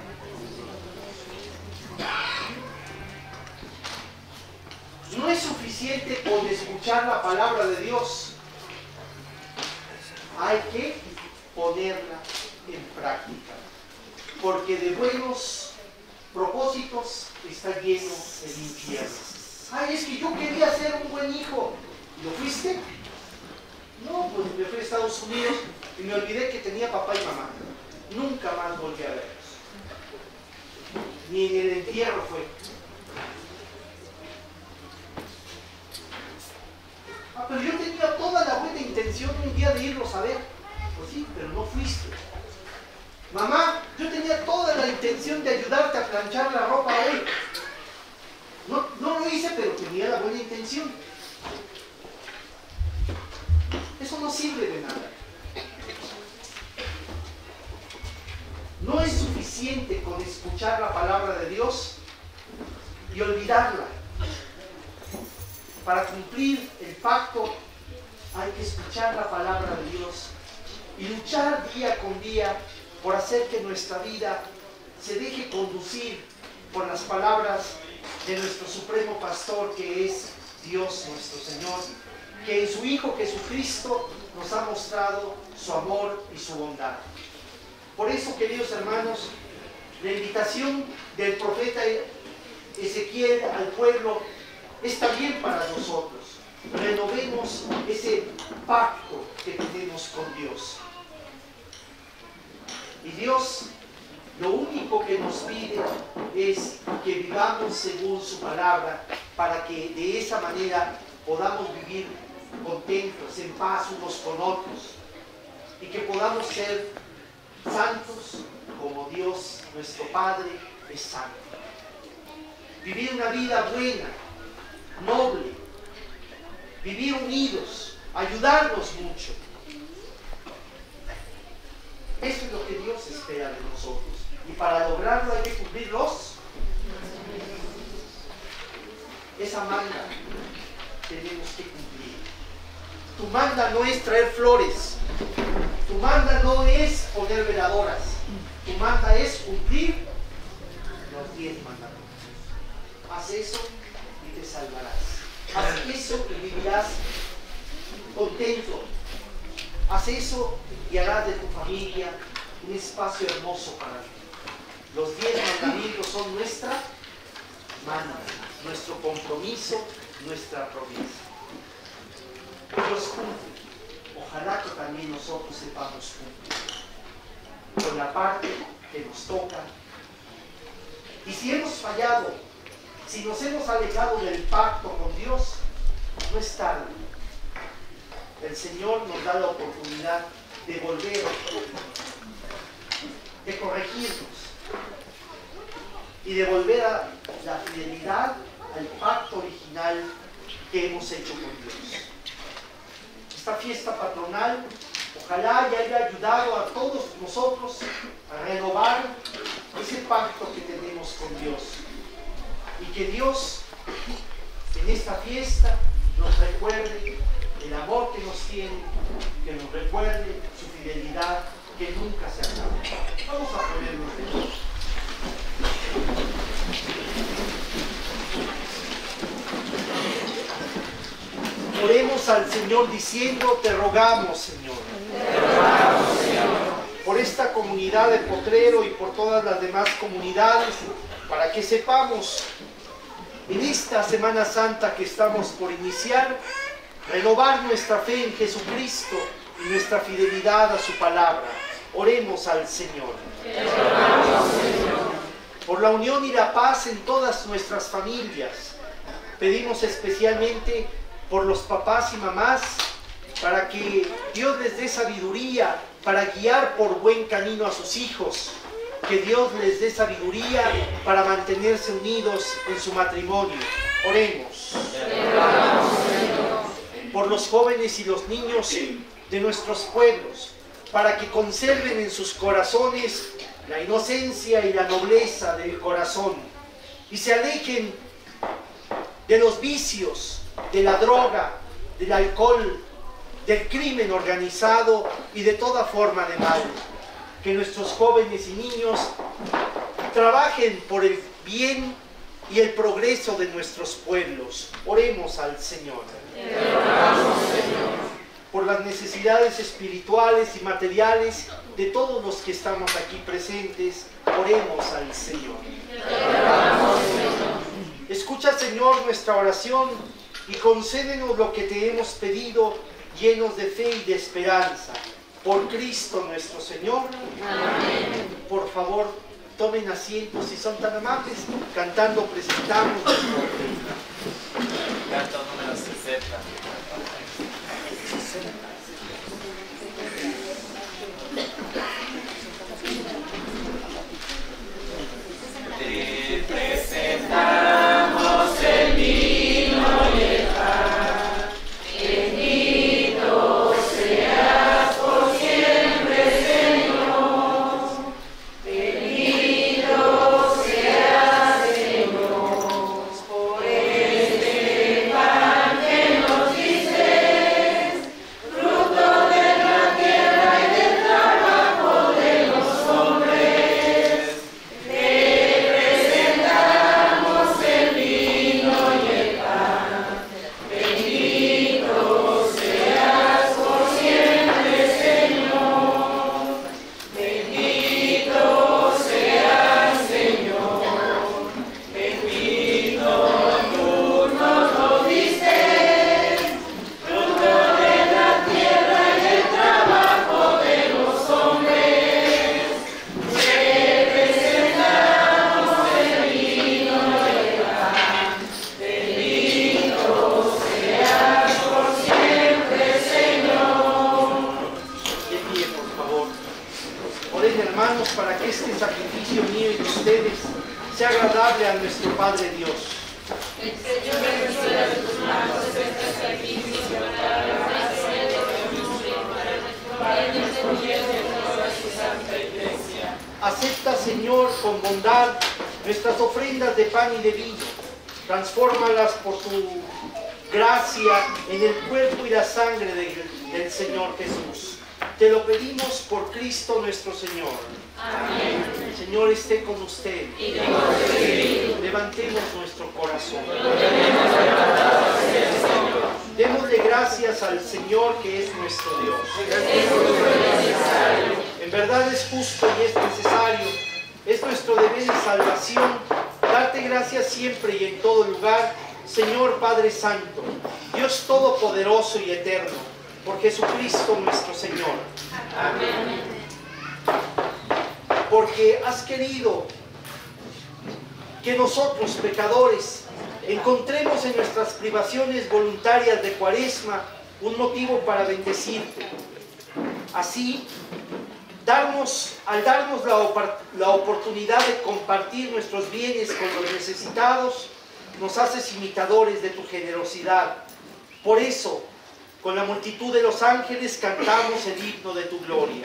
No es suficiente con escuchar la palabra de Dios. Hay que ponerla en práctica. Porque de buenos propósitos está lleno el infierno. Ay, es que yo quería ser un buen hijo. ¿Lo fuiste? No, pues me fui a Estados Unidos y me olvidé que tenía papá y mamá. Nunca más volví a verlos. Ni en el entierro fue. Ah, pero yo tenía toda la buena intención un día de irlos a ver. Pues sí, pero no fuiste. Mamá, yo tenía toda la intención de ayudarte a planchar la ropa hoy. No, no lo hice, pero tenía la buena intención. Eso no sirve de nada. No es suficiente con escuchar la palabra de Dios y olvidarla. Para cumplir el pacto hay que escuchar la palabra de Dios y luchar día con día por hacer que nuestra vida se deje conducir por las palabras de nuestro supremo pastor, que es Dios nuestro Señor, que en su Hijo Jesucristo nos ha mostrado su amor y su bondad. Por eso, queridos hermanos, la invitación del profeta Ezequiel al pueblo es también para nosotros. Renovemos ese pacto que tenemos con Dios. Y Dios lo único que nos pide es que vivamos según su palabra, para que de esa manera podamos vivir contentos, en paz unos con otros, y que podamos ser santos como Dios nuestro Padre es santo. Vivir una vida buena, noble, vivir unidos, ayudarnos mucho. Eso es lo que Dios espera de nosotros. Y para lograrlo hay que cumplirlos. Esa manda tenemos que cumplir. Tu manda no es traer flores. Tu manda no es poner veladoras. un espacio hermoso para ti. Los diez mandamientos son nuestra manda, nuestro compromiso, nuestra promesa. Dios cumple. Ojalá que también nosotros sepamos cumplir con la parte que nos toca. Y si hemos fallado, si nos hemos alejado del pacto con Dios, no es tarde. El Señor nos da la oportunidad de volver, de corregirnos y de volver a la fidelidad al pacto original que hemos hecho con Dios. Esta fiesta patronal, ojalá y haya ayudado a todos nosotros a renovar ese pacto que tenemos con Dios. Y que Dios en esta fiesta nos recuerde el amor que nos tiene, que nos recuerde su fidelidad que nunca se acaba. Vamos a ponernos de pie. Oremos al Señor diciendo: te rogamos, Señor, te rogamos, Señor, por esta comunidad de Potrero y por todas las demás comunidades, para que sepamos en esta Semana Santa que estamos por iniciar, renovar nuestra fe en Jesucristo y nuestra fidelidad a su palabra. Oremos al Señor. Te rogamos, Señor, por la unión y la paz en todas nuestras familias. Pedimos especialmente por los papás y mamás, para que Dios les dé sabiduría para guiar por buen camino a sus hijos, que Dios les dé sabiduría para mantenerse unidos en su matrimonio. Oremos. Por los jóvenes y los niños de nuestros pueblos, para que conserven en sus corazones la inocencia y la nobleza del corazón y se alejen de los vicios, de la droga, del alcohol, del crimen organizado y de toda forma de mal. Que nuestros jóvenes y niños trabajen por el bien y el progreso de nuestros pueblos. Oremos al Señor. Te rogamos, Señor, por las necesidades espirituales y materiales de todos los que estamos aquí presentes. Oremos al Señor. Te rogamos, Señor. Escucha, Señor, nuestra oración y concédenos lo que te hemos pedido, llenos de fe y de esperanza. Por Cristo nuestro Señor. Amén. Por favor, tomen asiento si son tan amables. Cantando presentamos nuestro ofrenda. Canto número sesenta. Te presentamos el vino y el pan. Bendito seas por siempre, Señor. Bendito seas, Señor, por este pan que nos dices, fruto de la tierra y del trabajo de los hombres. Te presentamos el vino y el pan. Bendito seas por siempre, Señor. Bendito seas, Señor. Bendito tú nos lo diste, fruto de la tierra y el trabajo de los hombres. Te presentamos el vino y el pan. Bendito seas por siempre, Señor. De pie, por favor. Oren, hermanos, para que este sacrificio mío y de ustedes sea agradable a nuestro Padre Dios. El Señor reciba de tus manos este sacrificio para la gracia de tu nombre, para nuestro bien y el bien de toda su santa iglesia. Acepta, Señor, con bondad nuestras ofrendas de pan y de vino. Transfórmalas por tu gracia en el cuerpo y la sangre del, del Señor Jesús. Te lo pedimos por Cristo nuestro Señor. Amén. El Señor esté con usted. Y con tu espíritu. Levantemos nuestro corazón. Démosle gracias al Señor que es nuestro Dios. En verdad es justo y es necesario, es nuestro deber y salvación, darte gracias siempre y en todo lugar, Señor Padre Santo, Dios Todopoderoso y Eterno, por Jesucristo nuestro Señor. Amén. Porque has querido que nosotros, pecadores, encontremos en nuestras privaciones voluntarias de Cuaresma un motivo para bendecirte. Así, darnos, al darnos la, la oportunidad de compartir nuestros bienes con los necesitados, nos haces imitadores de tu generosidad. Por eso, con la multitud de los ángeles cantamos el himno de tu gloria.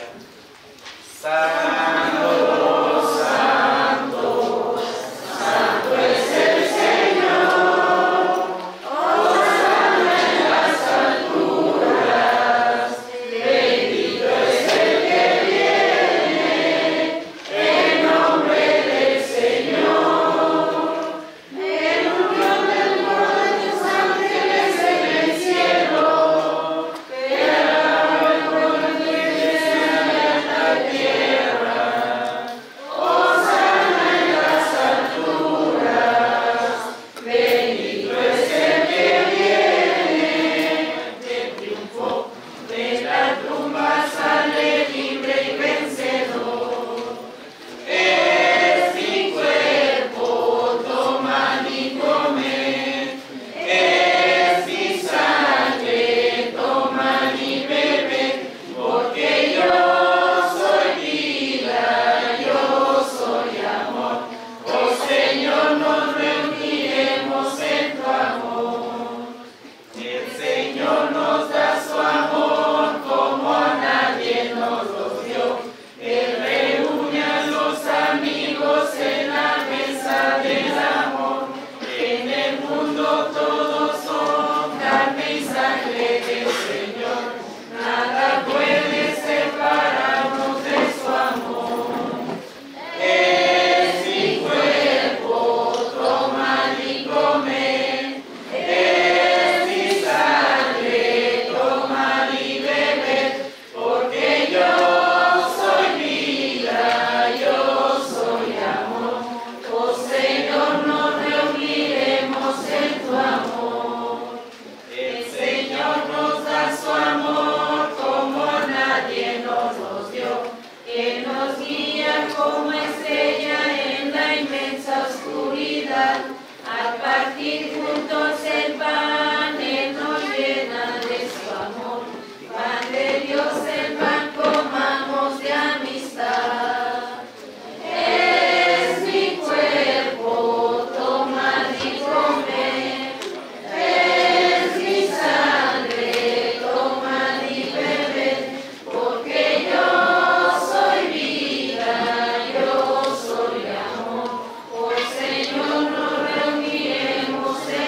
Santo, santo, santo es el Señor, hosana en las alturas, bendito es el que viene, en nombre del Señor, en unión del coro de tus ángeles en el cielo, que alaben con belleza en la tierra. Hosana en las alturas, bendito es el que viene, de triunfo de la tumba sale libre y vencedor. Es mi cuerpo, tomad y comed, es mi sangre, tomad y bebed, porque yo soy vida, yo soy amor. Oh Señor, nos reuniremos en tu amor. El Señor nos da su amor como a nadie nos lo dio. Él reúne a los amigos en la mesa del amor. En el mundo todos son carne y sangre del Señor. Nada puede separarnos de su amor. Es mi cuerpo, tomad y comed. Es mi sangre, tomad y bebed. Porque yo soy vida, yo soy amor. Oh Señor, nos reuniremos en tu amor. El Señor nos da su amor como a nadie nos lo dio. Él nos guía como estrella en la inmensa oscuridad. Al partir juntos el pan, Él nos llena de su amor. Pan de Dios, el pan comamos de amistad. Es mi cuerpo, tomad y comed. Es mi sangre, tomad y bebed. Porque yo soy vida, yo soy amor. Oh Señor, nos reuniremos en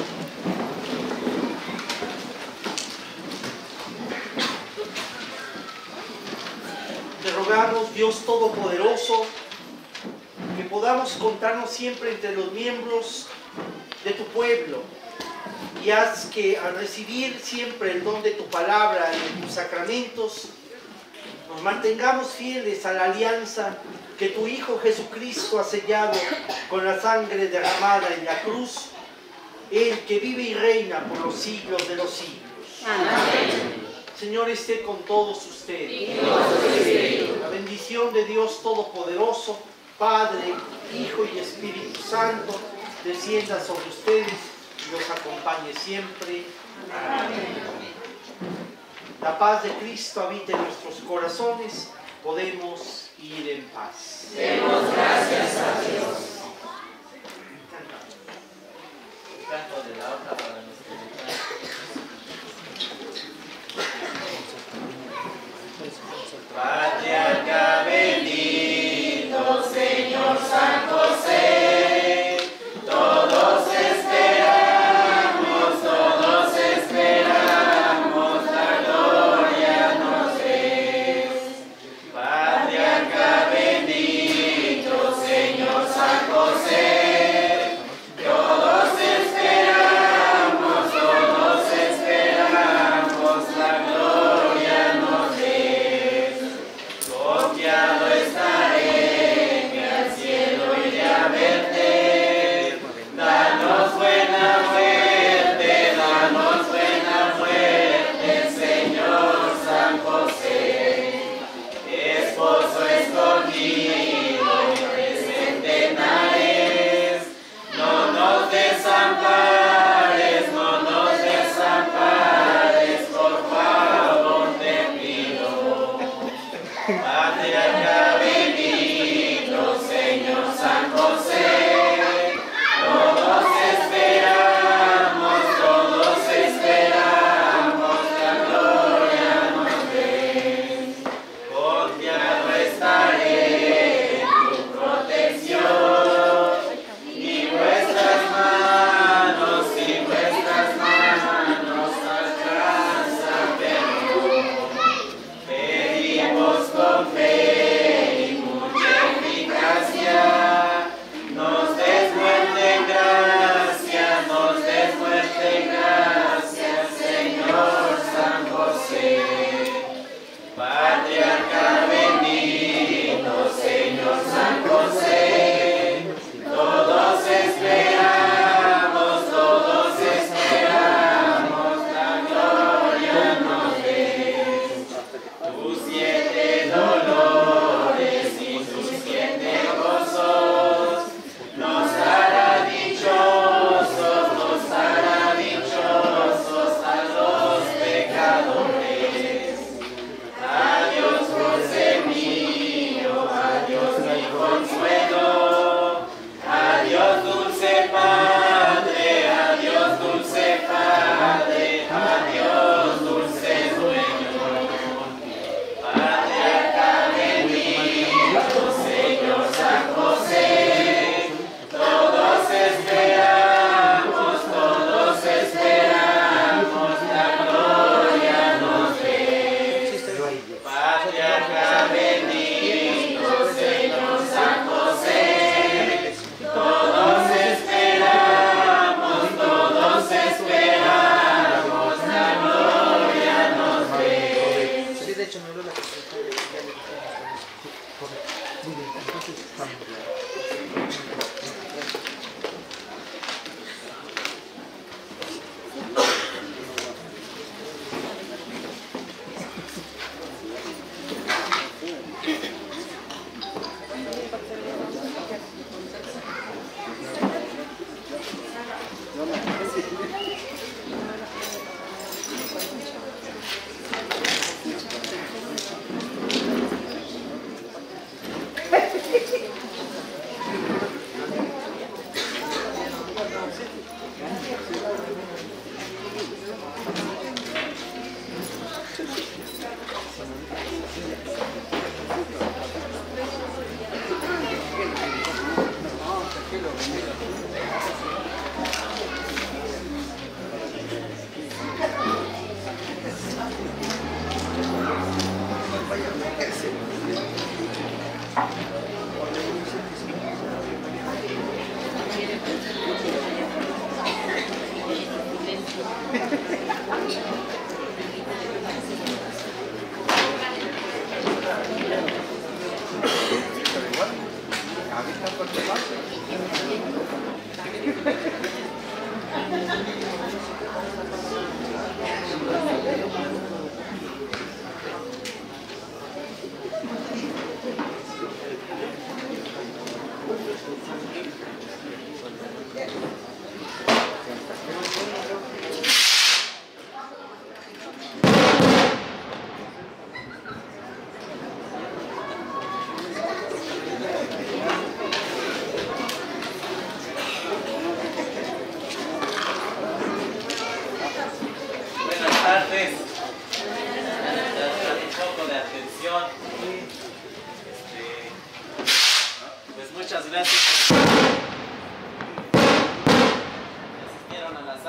Te rogamos, Dios Todopoderoso, que podamos contarnos siempre entre los miembros de tu pueblo, y haz que al recibir siempre el don de tu palabra y de tus sacramentos, nos mantengamos fieles a la alianza que tu Hijo Jesucristo ha sellado con la sangre derramada en la cruz, Él que vive y reina por los siglos de los siglos. Amén. Señor, esté con todos ustedes. La bendición de Dios Todopoderoso, Padre, Hijo y Espíritu Santo, descienda sobre ustedes y los acompañe siempre. Amén. La paz de Cristo habite en nuestros corazones. Podemos ir en paz. Demos gracias a Dios. El canto de la hoja para nuestro Patriarca bendito, Señor San José, todos esperamos, todos esperamos, la gloria nos des. Patriarca bendito, Señor San José, todos esperamos, todos esperamos, la gloria nos des. Confiado estaré que al cielo iré a verte. Danos buena muerte, danos buena muerte, Señor San José. Esposo escogido entre centenares, no nos desampares, no nos desampares, por favor te pido. Patriarca bendito, Señor San José, todos esperamos, todos esperamos, la gloria nos des. Confiado estaré en tu protección, y vuestras manos, y vuestras manos alcanzan perdón. Pedimos con fe y mucha eficacia, nos des muerte en gracia, nos des muerte en gracia, Señor San José. Patriarca bendito, Señor San José, todos esperamos, todos esperamos, la gloria nos des. Tus siete dolores y tus siete gozos nos hará dichosos, nos hará dichosos a los pecadores. Adiós, José mío, adiós mi consuelo, adiós dulce Padre, adiós dulce Padre, adiós dulce dueño. Patriarca bendito, Señor San José, todos esperamos, todos esperamos, la gloria nos des. Patriarca bendito, Señor San José, todos esperamos, todos esperamos, la gloria nos des. Sí, de hecho me habló la secretaria de ya le dije, correcto. Muy bien, entonces vamos.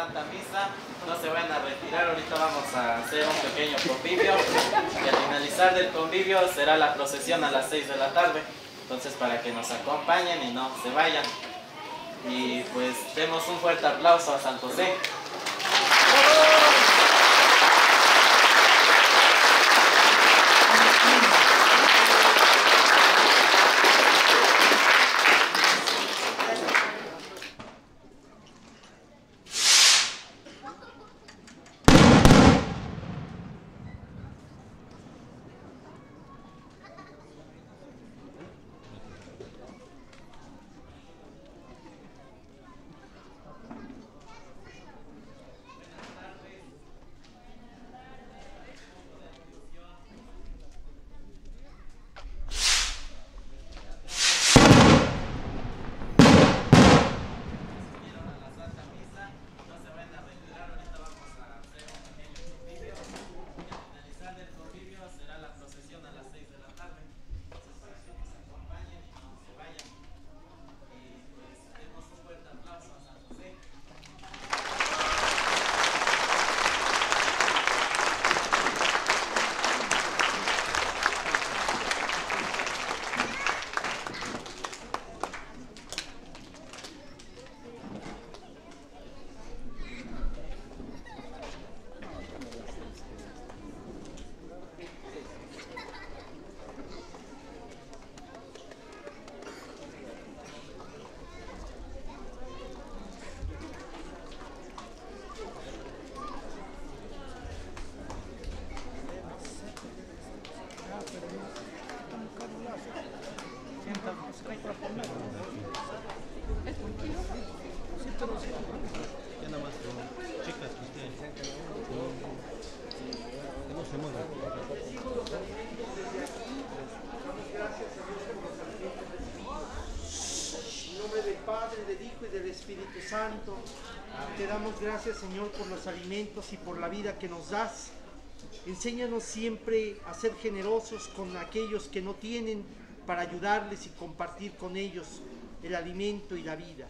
Santa Misa, no se van a retirar, ahorita vamos a hacer un pequeño convivio y al finalizar del convivio será la procesión a las seis de la tarde, entonces para que nos acompañen y no se vayan. Y pues demos un fuerte aplauso a San José. Espíritu Santo, te damos gracias, Señor, por los alimentos y por la vida que nos das. Enséñanos siempre a ser generosos con aquellos que no tienen, para ayudarles y compartir con ellos el alimento y la vida.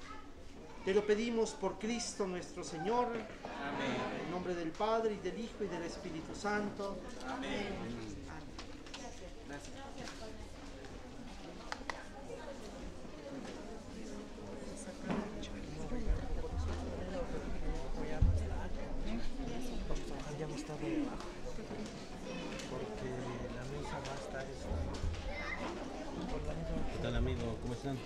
Te lo pedimos por Cristo nuestro Señor. Amén. En nombre del Padre, y del Hijo, y del Espíritu Santo. Amén. Gracias. ¿Qué tal, amigo? ¿Cómo están?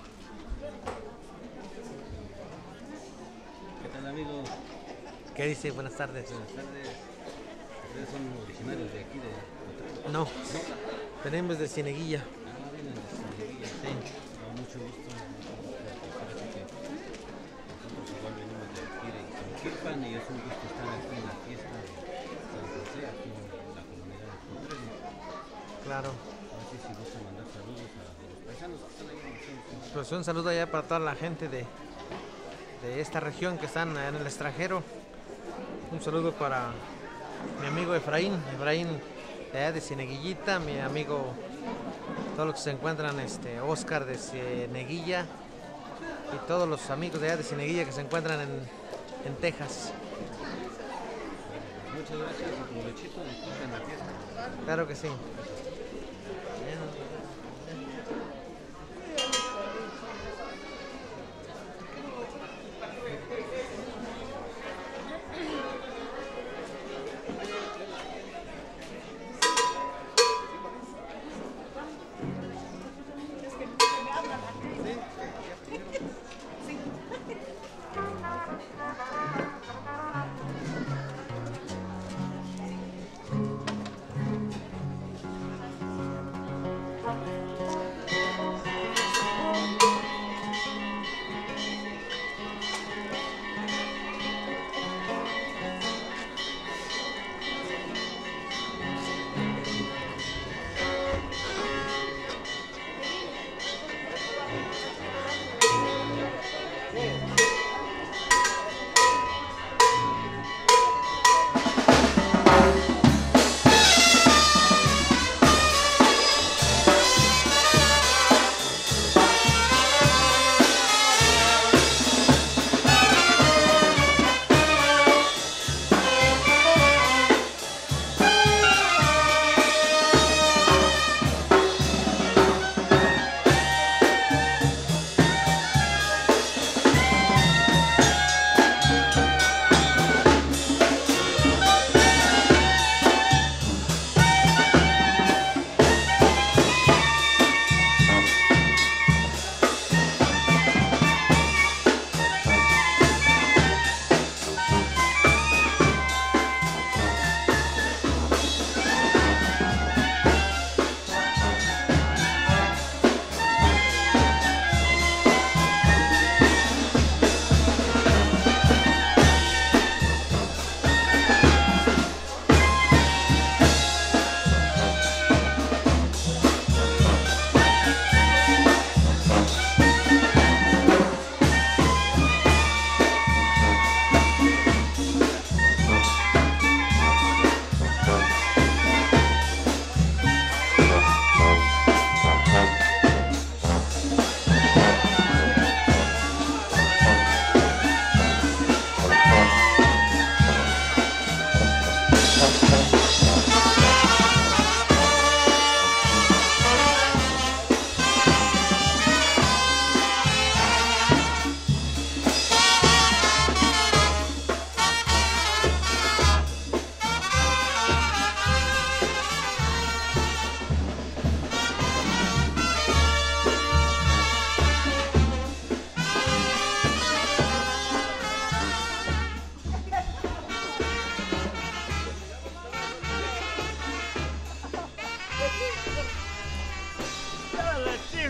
¿Qué tal, amigo? ¿Qué dice? Buenas tardes. Buenas tardes. ¿Ustedes son originarios de aquí, de Otrego? No, venimos de Cieneguilla. Ah, vienen de Cieneguilla. Sí. No, mucho gusto. Parece que nosotros igual venimos de aquí, de Quilpan, y es un gusto estar aquí en la fiesta de San José, aquí en la comunidad de Otrego. Claro. No sé si gustan mandar saludos a los paisanos que están ahí en el centro. Pues un saludo allá para toda la gente de, de esta región que están en el extranjero. Un saludo para mi amigo Efraín, Efraín de allá de Cieneguillita, mi amigo, todos los que se encuentran, este, Oscar de Cieneguilla, y todos los amigos de allá de Cieneguilla que se encuentran en, en Texas. Muchas gracias y provechito, disfruten la fiesta. Claro que sí.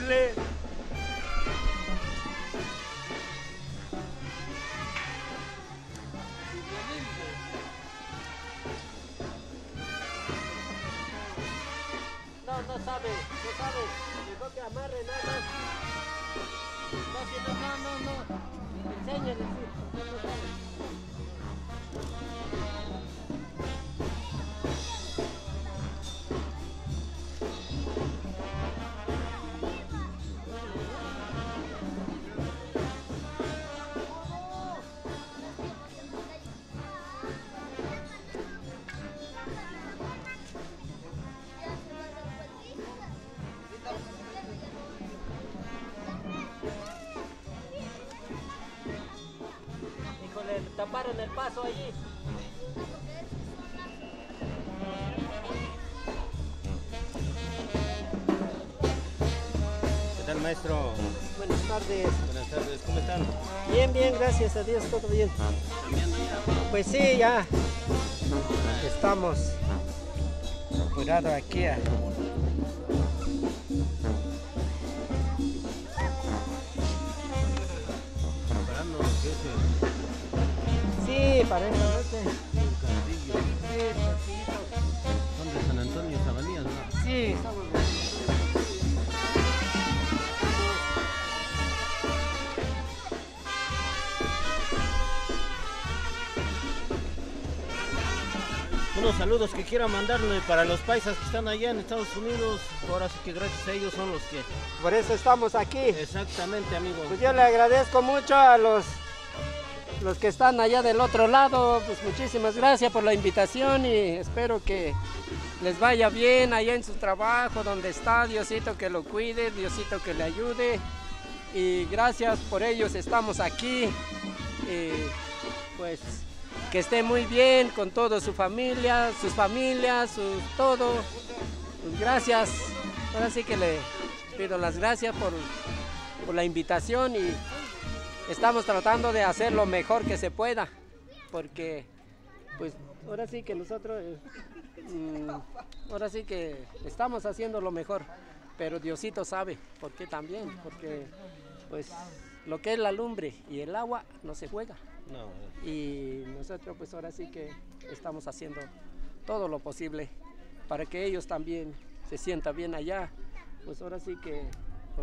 posible. No, no sabe, no sabe. Dejó que amarre nada más. No, si no, no, no, no. Enséñale, sí, porque no sabe. Híjole, taparon el paso allí. ¿Qué tal, maestro? Buenas tardes. Buenas tardes, ¿cómo están? Bien, bien, gracias a Dios, todo bien. ¿Cambiando ya? Pues sí, ya estamos apurados aquí. A... Preparando lo que es el, Sí, para esta noche. el castillo. Sí, castillitos. Son de San Antonio Sabanías, ¿no? Sí, estamos. Unos saludos que quiero mandarle para los paisas que están allá en Estados Unidos. Ahora sí que gracias a ellos son los que... Por eso estamos aquí. Exactamente, amigo. Pues yo le agradezco mucho a los, los que están allá del otro lado. Pues muchísimas gracias por la invitación y espero que les vaya bien allá en su trabajo, donde está. Diosito que lo cuide, Diosito que le ayude. Y gracias por ellos estamos aquí. Y pues que esté muy bien con toda su familia, sus familias, su todo. Pues gracias. Ahora sí que le pido las gracias por, por la invitación y estamos tratando de hacer lo mejor que se pueda, porque pues ahora sí que nosotros, eh, mm, ahora sí que estamos haciendo lo mejor, pero Diosito sabe por qué también, porque pues lo que es la lumbre y el agua no se juega. No. Y nosotros pues ahora sí que estamos haciendo todo lo posible para que ellos también se sientan bien allá, pues ahora sí que por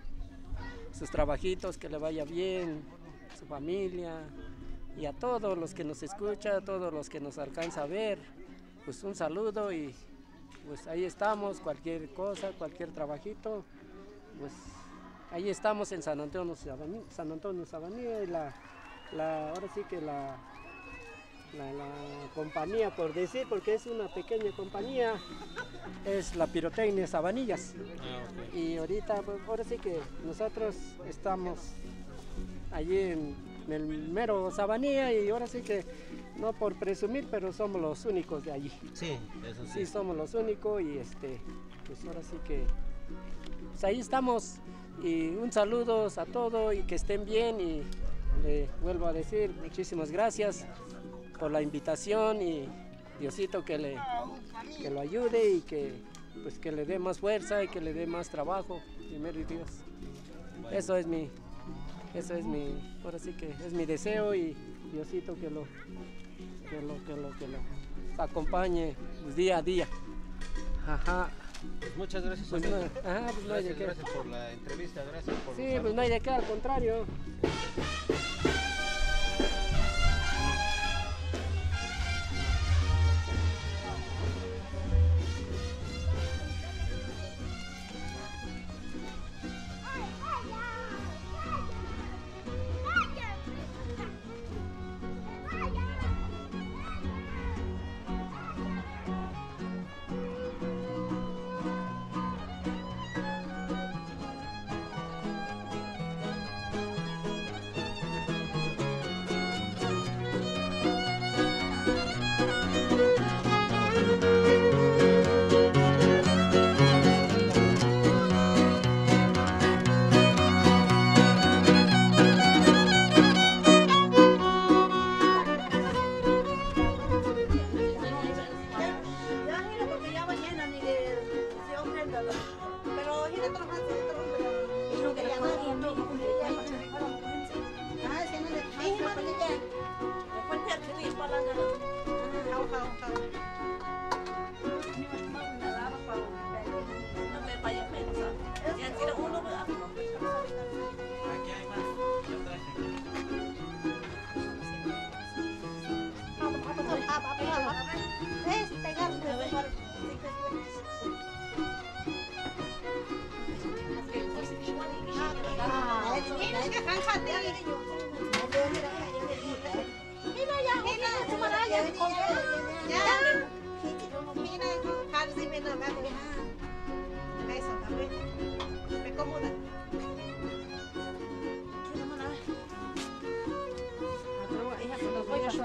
sus trabajitos que le vaya bien, su familia y a todos los que nos escuchan, a todos los que nos alcanza a ver, pues un saludo y pues ahí estamos, cualquier cosa, cualquier trabajito, pues ahí estamos en San Antonio Sabanía, San Antonio Sabanía y la La, ahora sí que la, la, la compañía, por decir, porque es una pequeña compañía, es la Pirotecnia Sabanillas. Ah, okay. Y ahorita, pues, ahora sí que nosotros estamos allí en, en el mero Sabanía y ahora sí que, no por presumir, pero somos los únicos de allí. Sí, eso sí. Sí, somos los únicos y este, pues ahora sí que, pues ahí estamos y un saludo a todos y que estén bien y le vuelvo a decir muchísimas gracias por la invitación y Diosito que le que lo ayude y que pues que le dé más fuerza y que le dé más trabajo, primero y Dios. Eso es mi eso es mi ahora sí que es mi deseo y Diosito que lo que lo que lo que lo acompañe pues, día a día. Ajá. Pues muchas gracias. Pues no, ajá, pues no hay de Gracias, qué. gracias por la entrevista, gracias por Sí, los pues no hay de qué, al contrario.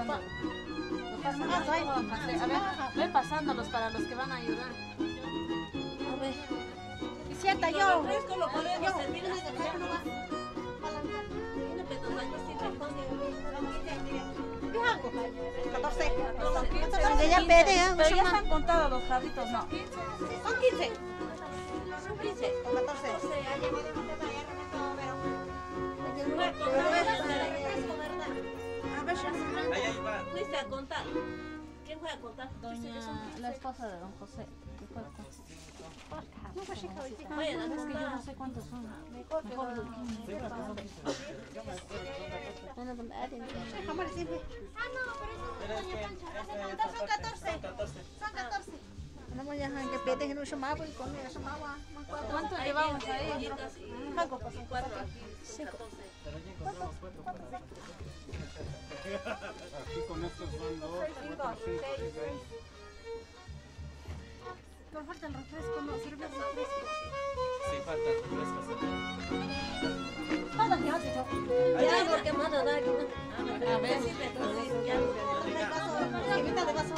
pasando. A ver, ve pasándolos para los que van a ayudar. A ver. Y sienta yo. Lo fresco lo podemos servir hasta ya no va. catorce. Pero ya están contados los jarritos, ¿no? Son quince. Son quince. O catorce. Fuiste a contar. ¿Quién fue a contar? Doña, la esposa de don José. ¿Qué fue a contar? Bueno, Es que yo no sé cuántos son. Mejor los quince. Son catorce. Son catorce. ¿Cuánto llevamos ahí? Aquí con estos son dos, cuatro, cinco, seis. Pero falta el refresco, no sirve el refresco. Sí, falta el refresco. Ya, porque me van a dar aquí. A ver. Evita de vaso.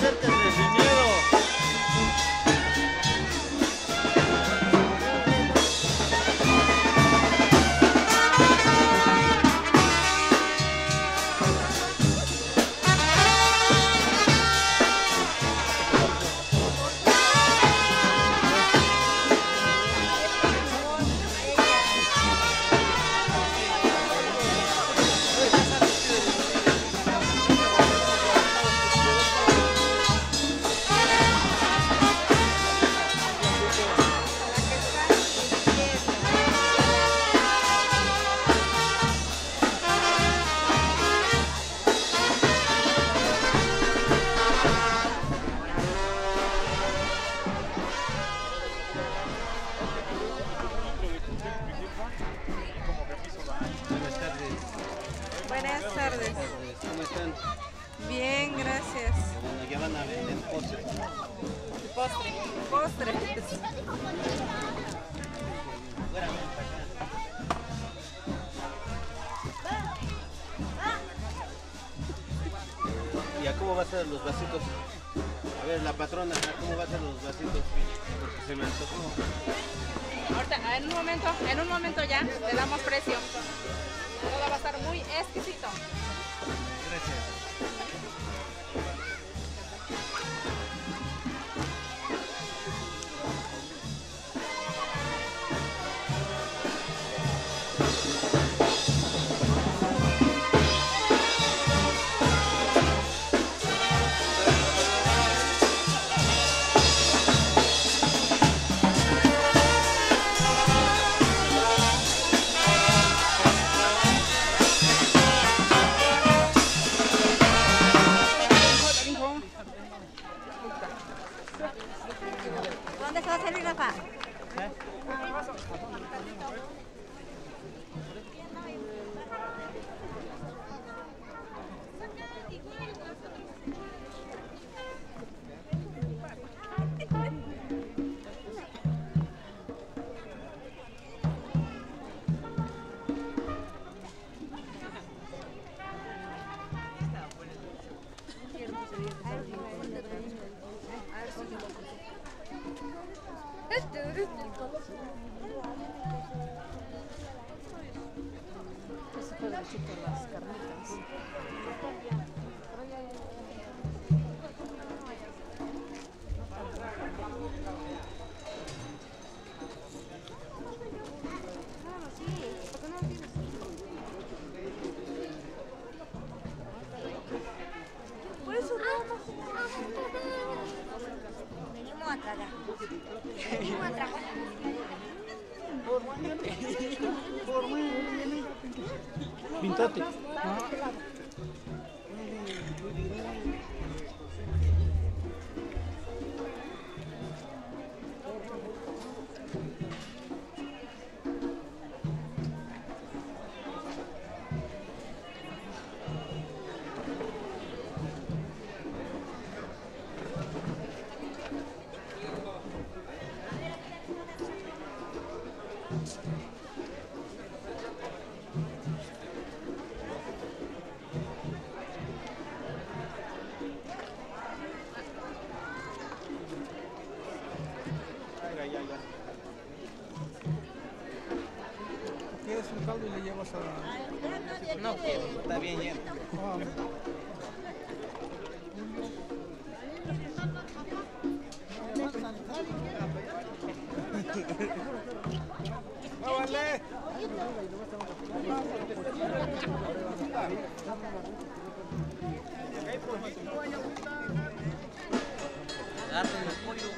acérquese, sin miedo. Buenas tardes. ¿Cómo están? Bien, gracias. Bueno, ya van a vender postre. Postre. Postre. ¿Y a cómo va a ser los vasitos? A ver, la patrona, ¿a cómo va a ser los vasitos? Porque se me antojó. Ahorita, en un momento, en un momento ya le damos precio. Todo va a estar muy exquisito. Gracias. ¿Dónde se va a servir la paz? Las carnitas. Venimos a tragar. Venimos a tragar. Pintate. ¿Quieres un caldo y le llevas a...? No quiero, está bien lleno. ¡Vale! Agarren el pollo.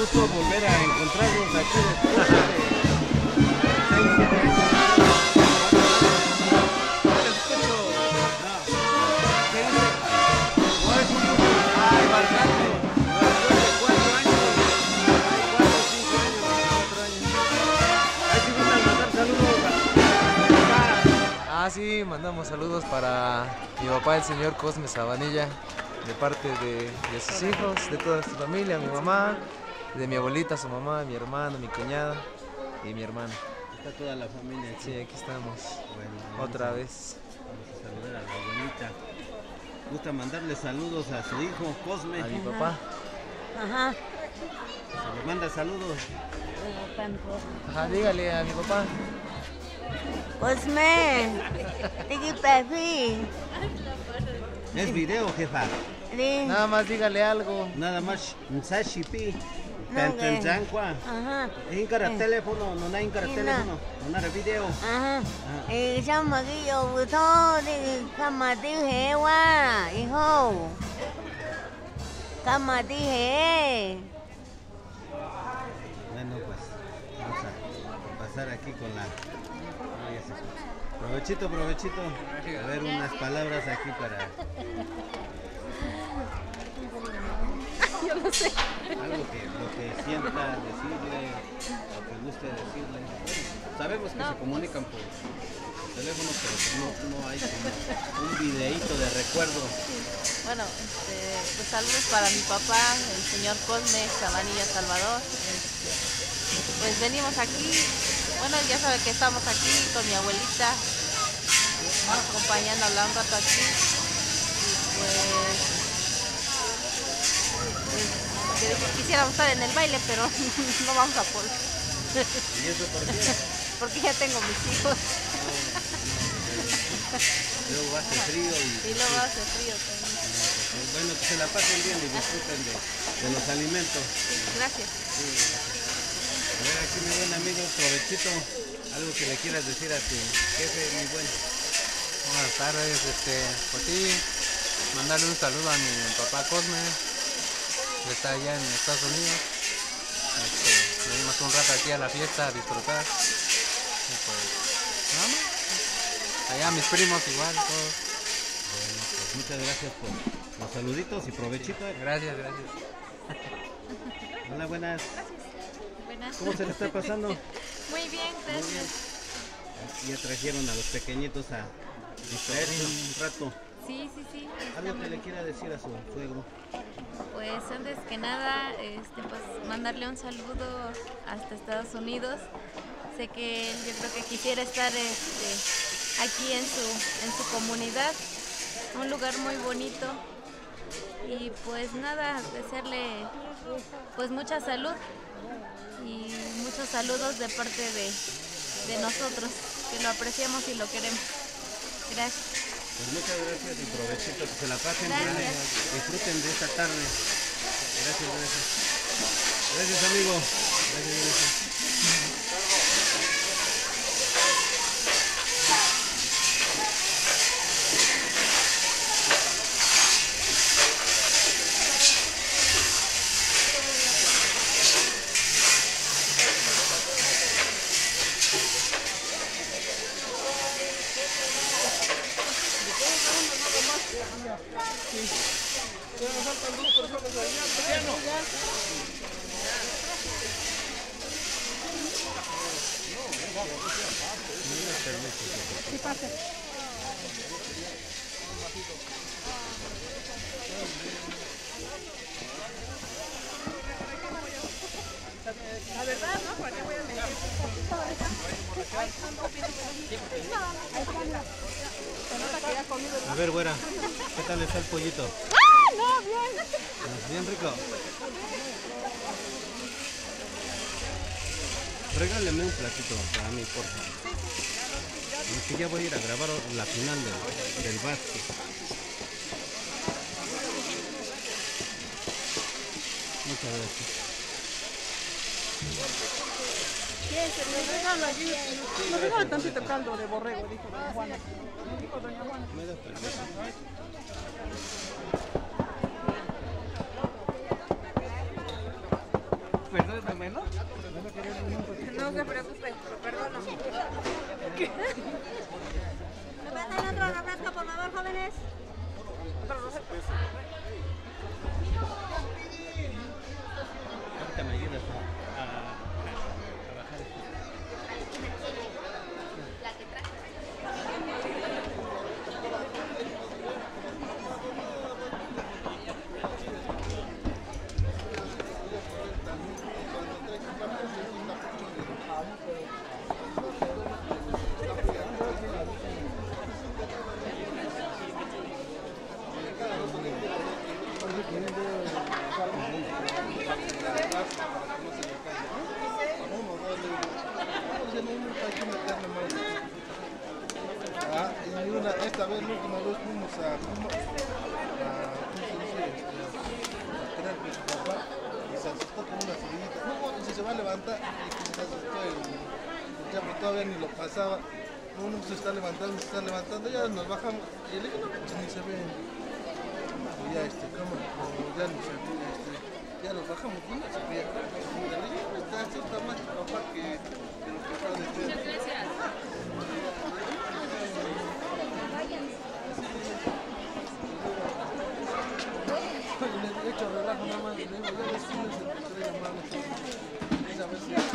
gusto volver a encontrarnos aquí después de seis, siete años. No te escucho. No. ¿Qué dice? No es un gusto. Ay, bastante. Después de cuatro años. Ay, cuatro, cinco años, cuatro años. Ahí sí gustan mandar saludos a mi papá. Ah, sí, mandamos saludos para mi papá, el señor Cosme Sabanilla, de parte de, de sus hijos, de toda su familia, mi mamá, de mi abuelita, su mamá, mi hermano, mi cuñada y mi hermano. Está toda la familia aquí. Sí, aquí estamos. Bueno, otra a, vez. Vamos a saludar a la abuelita. Gusta mandarle saludos a su hijo, Cosme. A mi papá. Ajá. Se le manda saludos. Ajá, dígale a mi papá. Cosme, Tiki Pepi. Es video, jefa. Nada más dígale algo. Nada más, Nsashipi. No, Pentenzankwa. Ajá. Incara teléfono, no hay incara Sí, no. teléfono, no hay video. Ajá. Y xong mà cái dầu vừa thô thì không mà tiêu hệ qua, y hô. Không mà tiêu hệ. Bueno, pues vamos a pasar aquí con la... Ah, ya se escucha. Provechito, provechito. A ver unas palabras aquí para... Yo no sé. Algo que, lo que sienta decirle, lo que guste decirle. Bueno, sabemos que No. se comunican por, por teléfono, pero pues no, no hay como un videíto de recuerdo. Bueno, este, pues saludos para mi papá, el señor Cosme Sabanilla Salvador. Este, pues venimos aquí, bueno, ya sabe que estamos aquí con mi abuelita, acompañándola un rato aquí. Y pues, pues que dije, quisiéramos estar en el baile, pero no vamos a poder. ¿Y eso por qué? Porque ya tengo mis hijos. Luego hace frío y... Y luego hace frío también. Pues bueno, que se la pasen bien y disfruten de, de los alimentos. Sí, gracias. Sí, a ver, aquí mi buen amigo, provechito, algo que le quieras decir a tu jefe, mi buen. Buenas tardes, este, pues sí, mandarle un saludo a mi papá Cosme, que está allá en Estados Unidos. Este, venimos un rato aquí a la fiesta a disfrutar. Y pues, nada más. Allá mis primos igual, todos. Bueno, pues muchas gracias por los saluditos y provechito. Gracias, gracias. Hola, buenas. Buenas. ¿Cómo se le está pasando? Muy bien, gracias. Ya trajeron a los pequeñitos a distraerse un rato. Sí, sí, sí. ¿Algo estamos- que le quiera decir a su suegro? Pues antes que nada, este, pues mandarle un saludo hasta Estados Unidos. Sé que él, yo creo que quisiera estar este, aquí en su, en su comunidad, un lugar muy bonito. Y pues nada, desearle pues mucha salud y muchos saludos de parte de, de nosotros, que lo apreciamos y lo queremos. Gracias. Pues muchas gracias y provechito, que se la pasen Gracias. bien, disfruten de esta tarde. Gracias, gracias. Gracias, amigo. Gracias, gracias. Sí, pase. La verdad, ¿no? ¿Para qué voy a mentir? A ver, güera, ¿qué tal está el pollito? ¡Ah! No, bien. Bien rico. Regáleme un platito para mí, por favor. Es que ya voy a ir a grabar la final del, del básquet. Muchas gracias. Nos regalan allí, nos regalan tantito caldo de borrego, dijo doña Juana. Dijo doña Juana. ¿Me das permiso? No se preocupe, lo perdono. ¿Me pasan otro refresco, por favor, jóvenes? Ahorita me ayudas a, a, a bajar esto. La que trae. Ah, y una, esta vez, la última vez fuimos a, a, ¿cómo se dice? Este, a tener con su papá y se asustó con una sillita. No, no, si se va a levantar y que se asustó el, el chavo, todavía ni lo pasaba. No, no, se está levantando, se está levantando, ya nos bajamos. Y le digo, no, pues ni se ve. Y ya, este, ¿cómo? No, ya ni se ve, este, ya nos bajamos, no se ve. Y le digo, está, esto está más papá que, que lo que está de ver. Muchas gracias. Le he hecho relajo nada más, le digo, ya ves que se empezó a llamar, esa vez ya.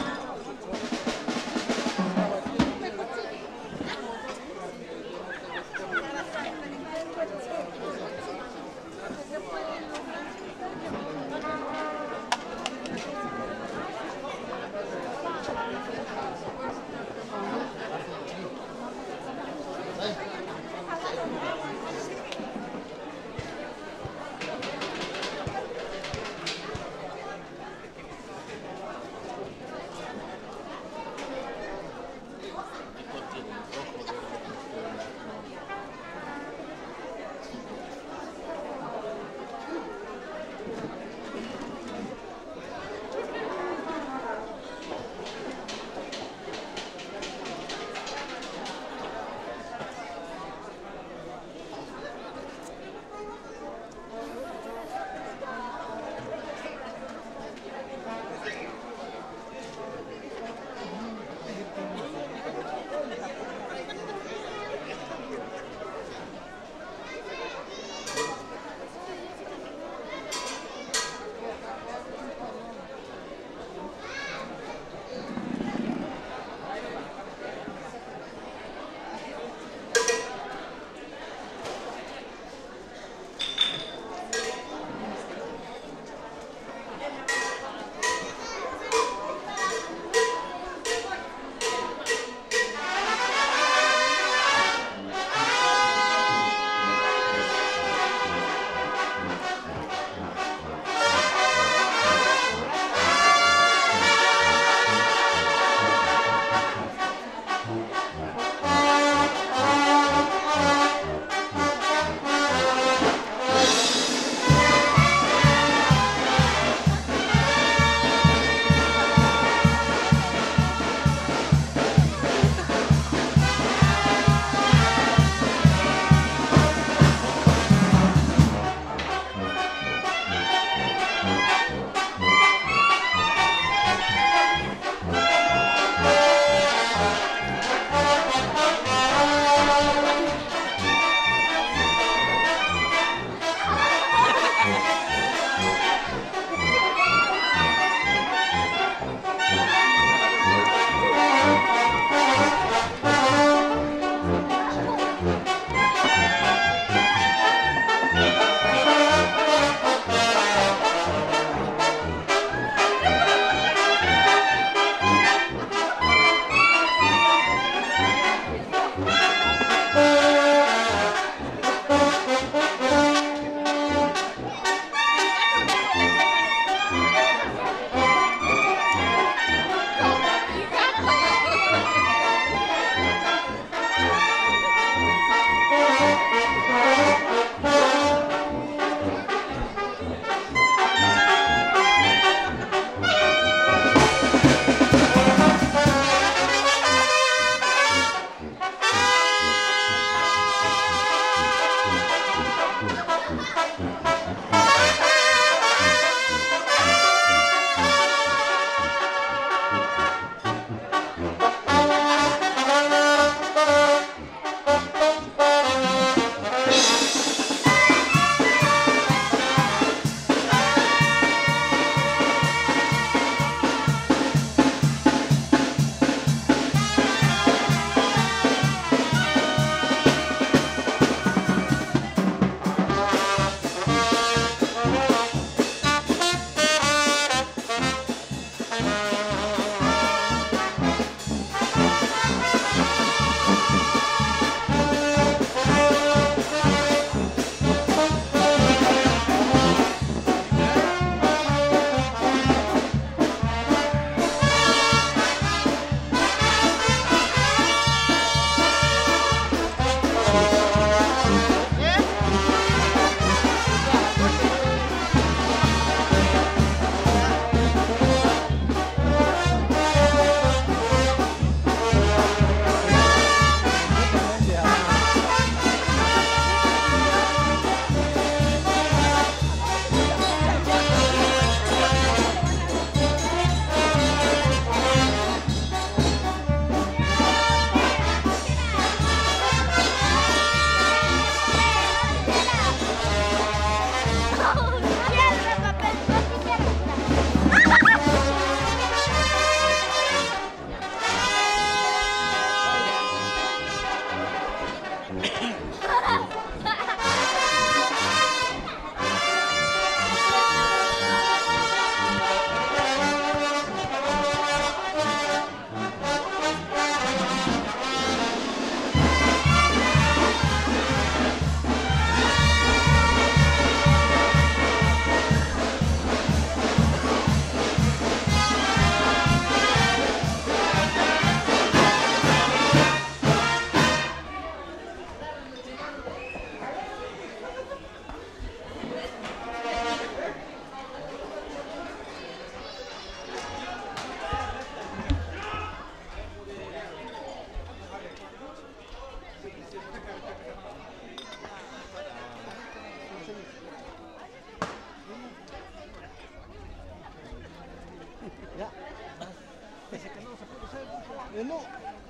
Dice que no se puede hacer. Eh, no.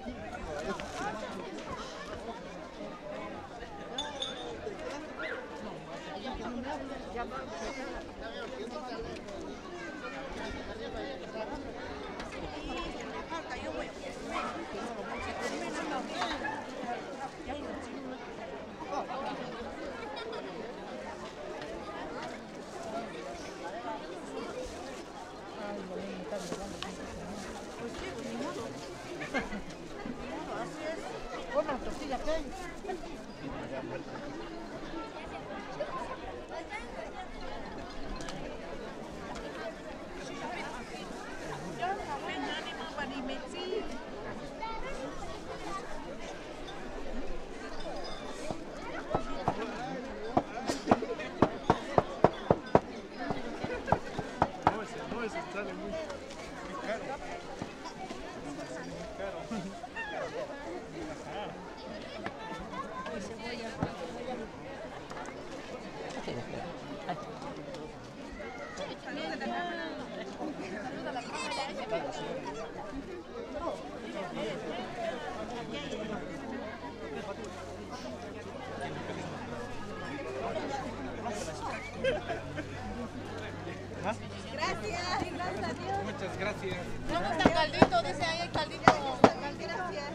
Gracias, gracias a Dios. Muchas gracias. ¿Dónde está el caldito? Dice ahí el caldito. Gracias.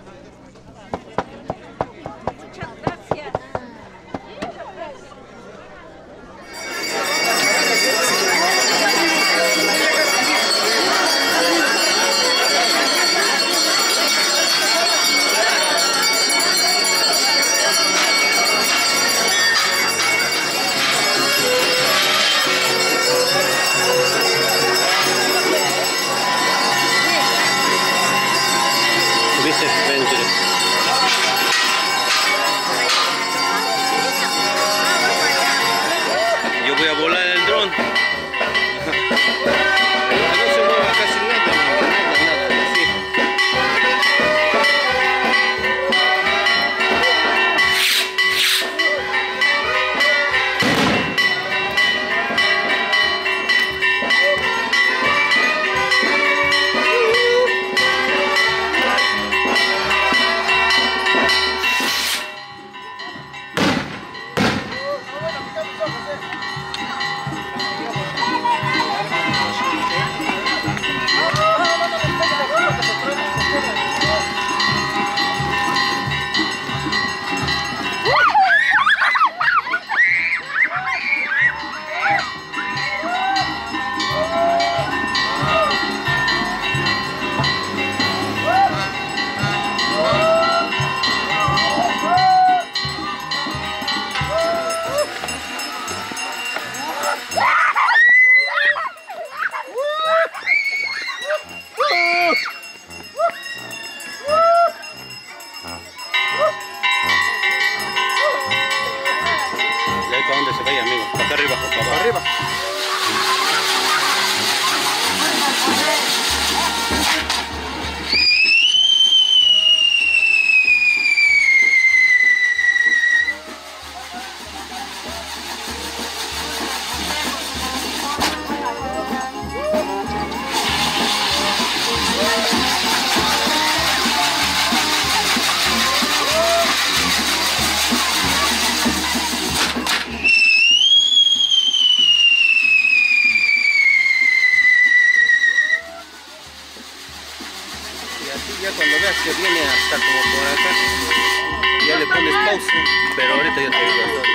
Muchas gracias. Yo voy a volar el dron. No se mueva casi nada, nada, nada, así. ¿Para dónde se vaya, amigo? Para acá arriba, para abajo. Arriba. Ya cuando veas que viene hasta como por acá, ya le pones pausa, pero ahorita ya te digo hasta.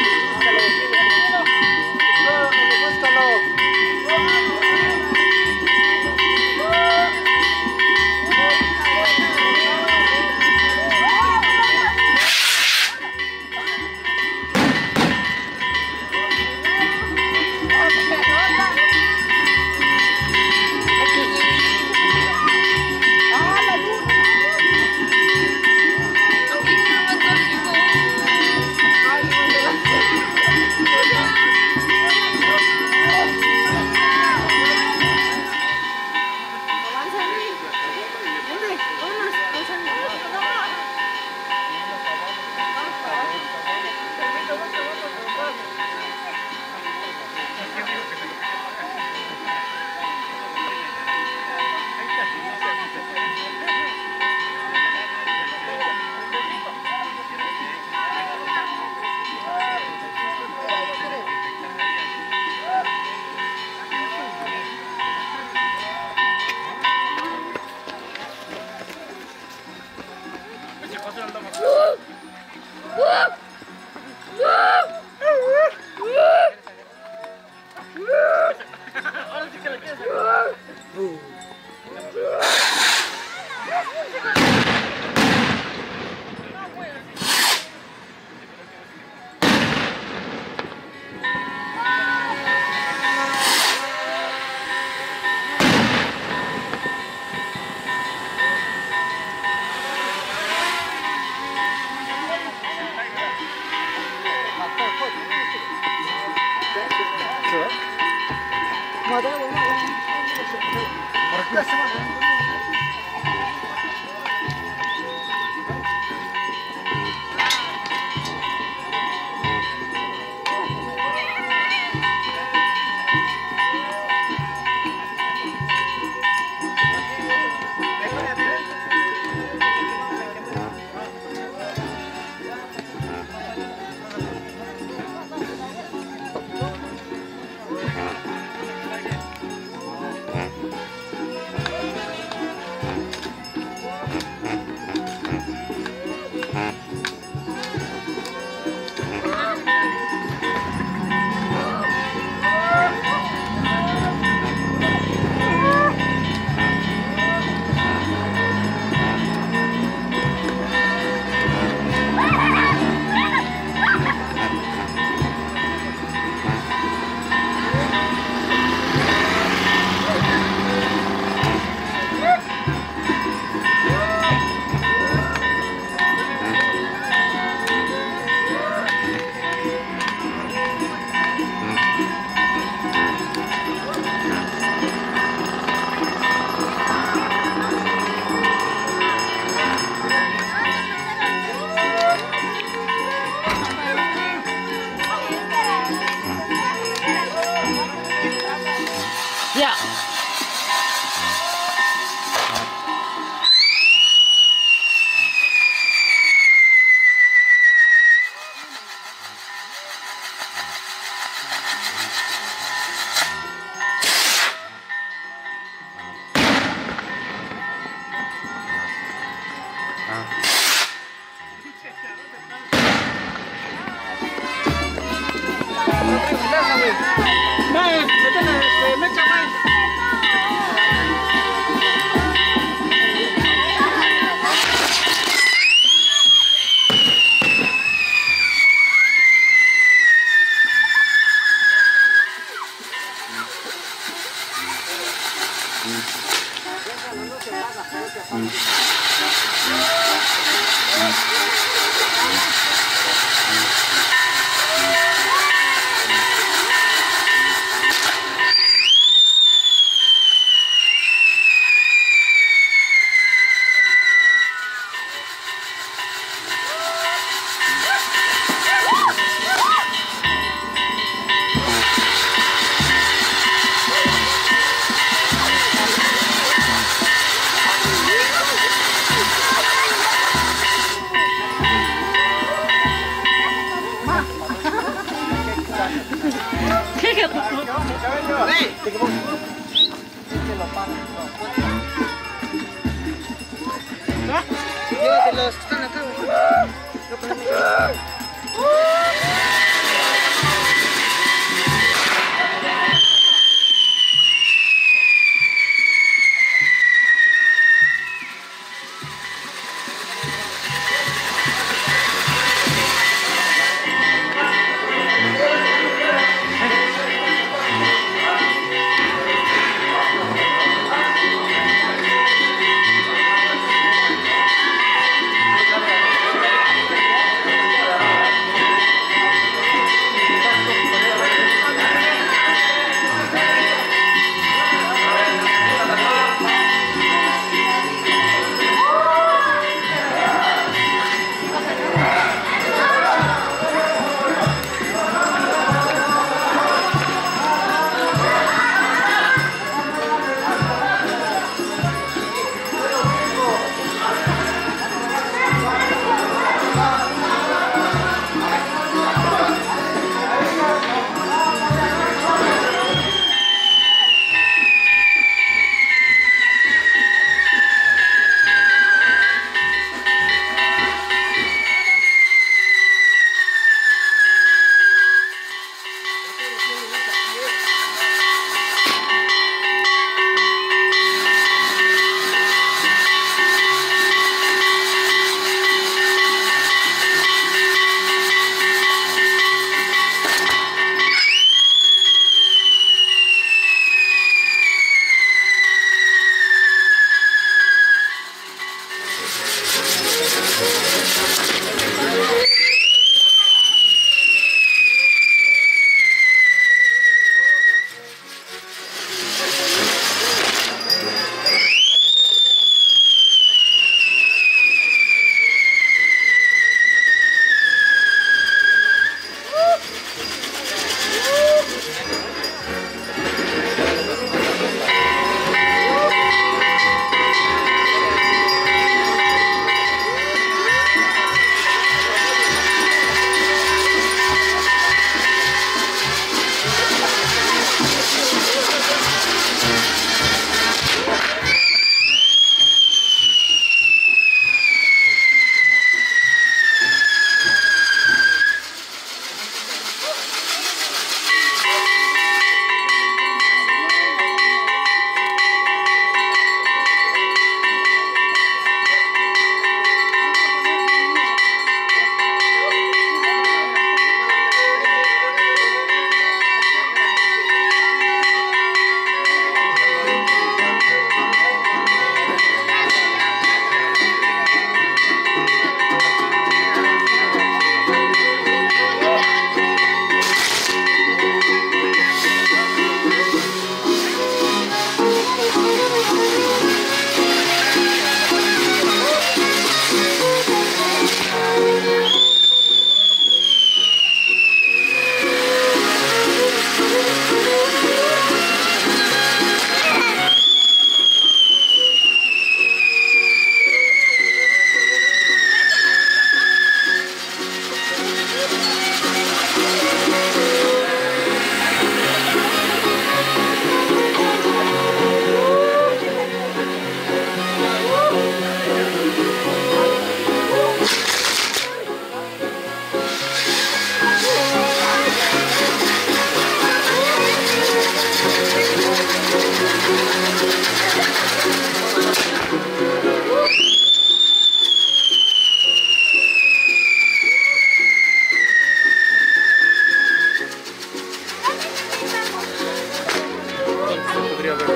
Ay, Llévate los que están acá, Gracias. podría ver.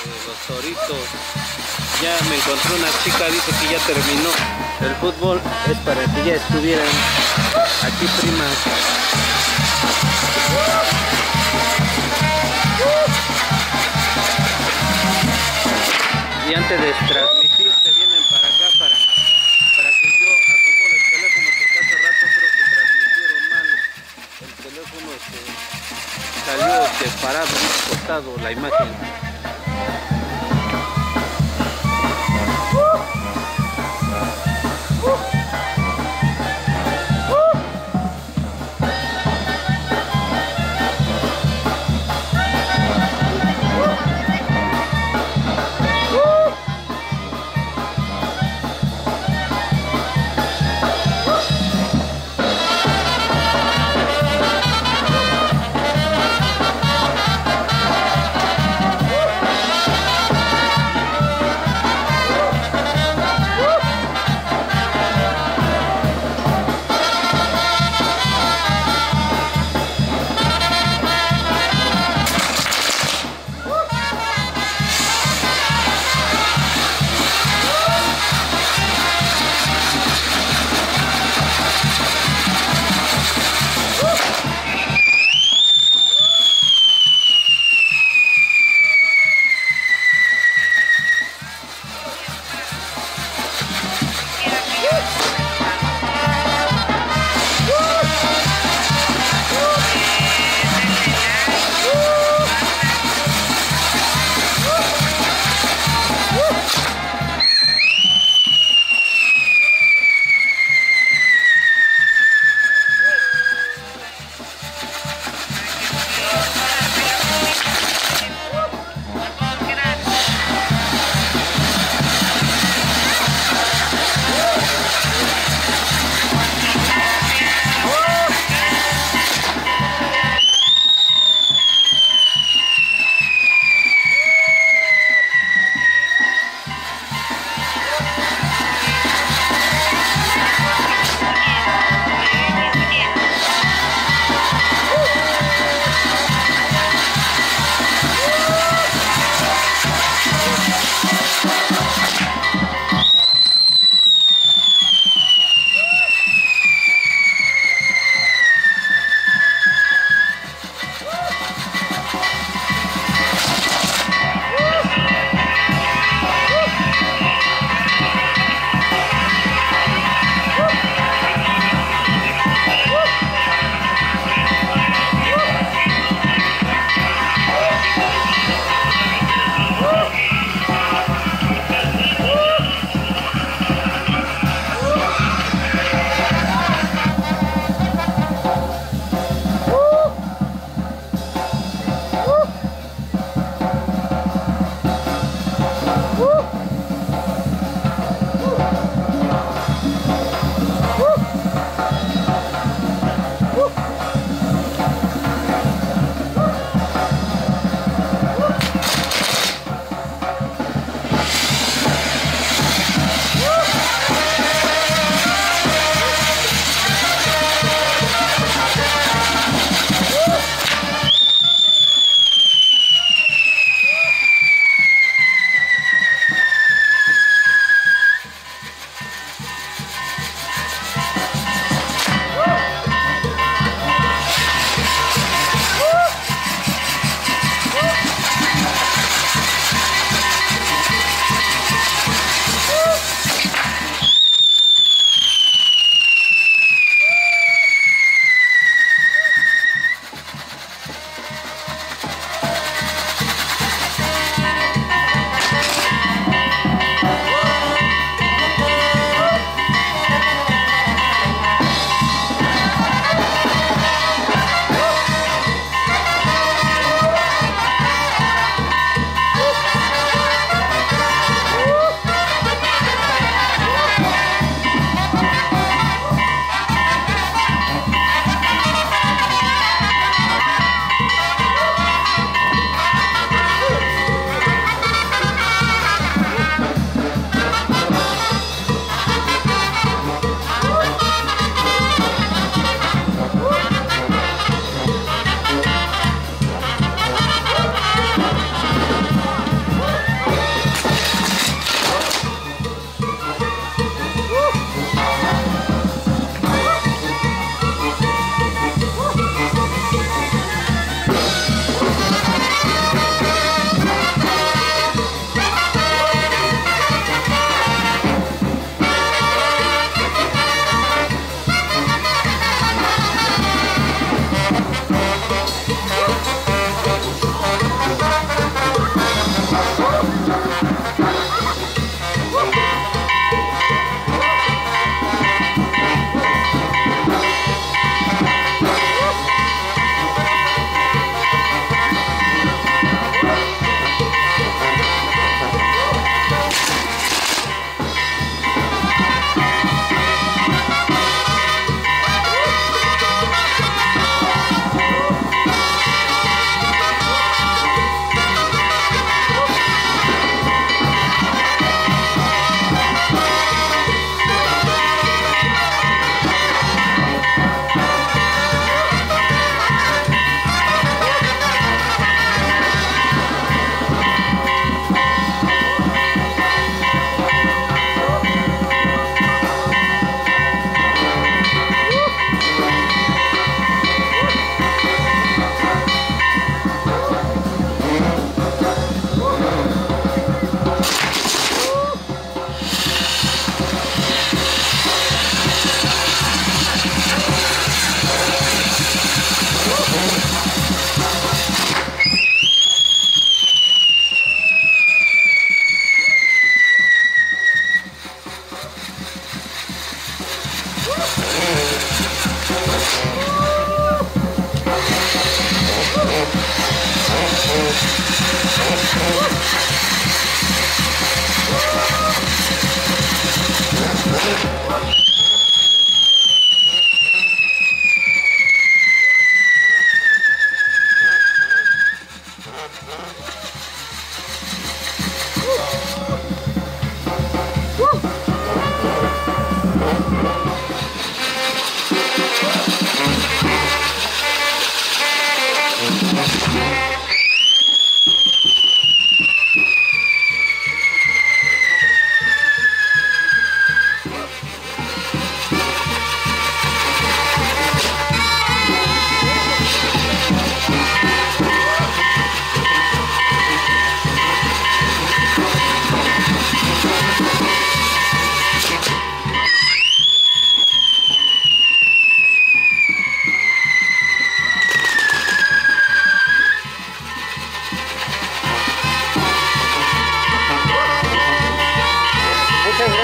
los toritos. Ya me encontré una chica, dice que ya terminó el fútbol, es para que ya estuvieran aquí primas. Y antes de transmitir se vienen para acá para, para que yo acomode el teléfono, porque hace rato creo que transmitieron mal. El teléfono este, salió disparado, cortado la imagen.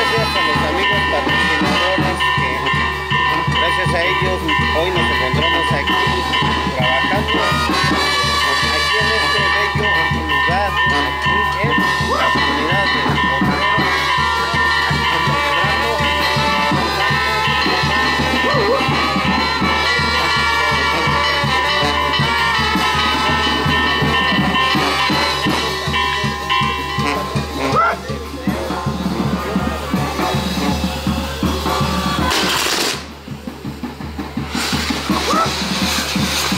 gracias a los amigos patrocinadores que gracias a ellos hoy nos encontramos aquí trabajando aquí en este bello lugar, aquí en la comunidad de Potrero, celebrando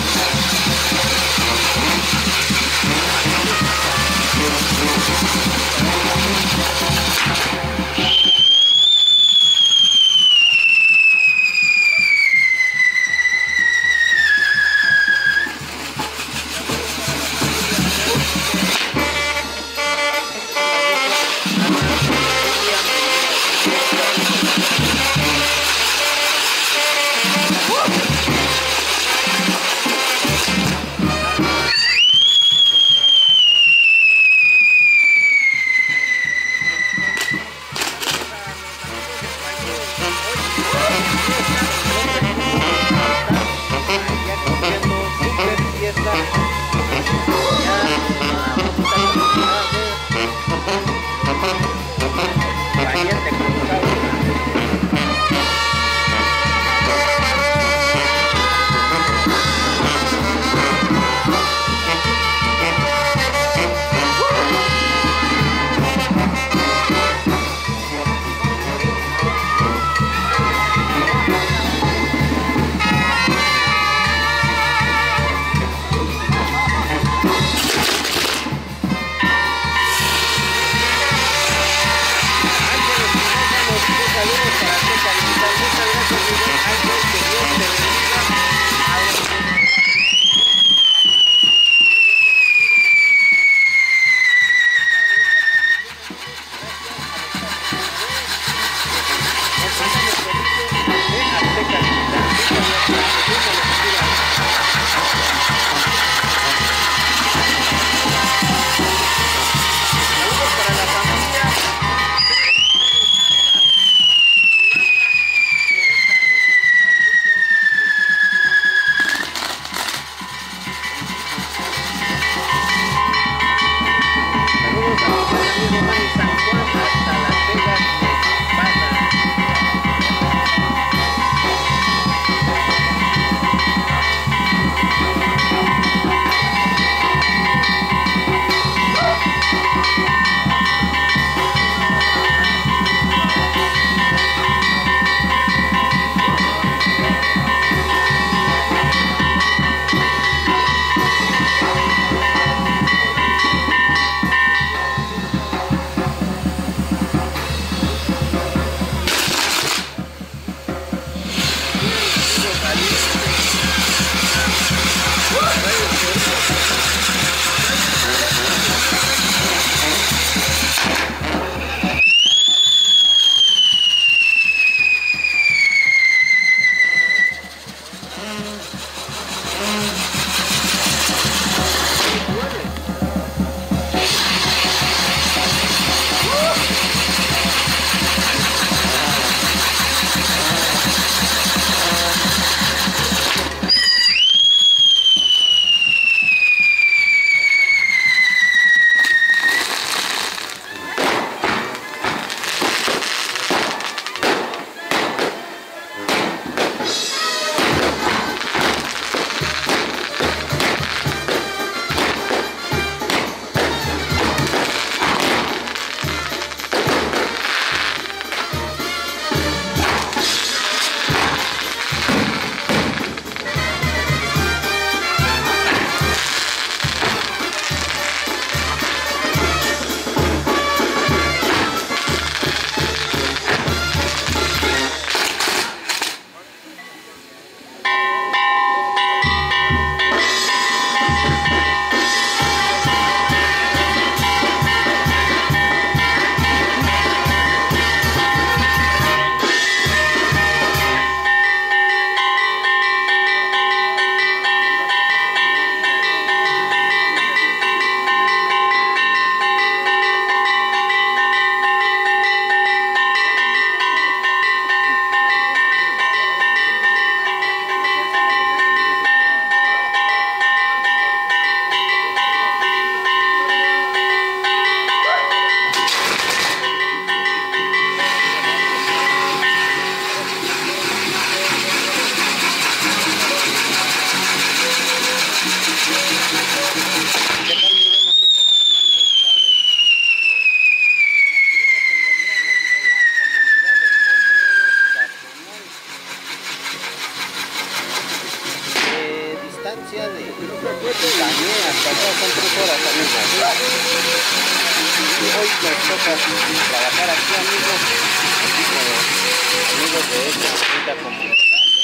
nos toca trabajar aquí, amigos, aquí con los amigos de esta bonita comunidad.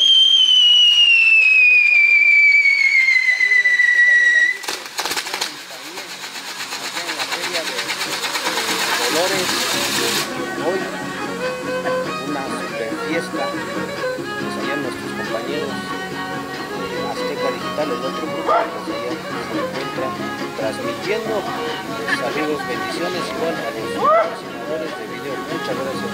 Hoy una super fiesta, pues allá nuestros compañeros de Azteca Digital, el otro grupo, pues allá se encuentran transmitiendo. Pues, amigos, bendiciones igual a los patrocinadores de video. Muchas gracias.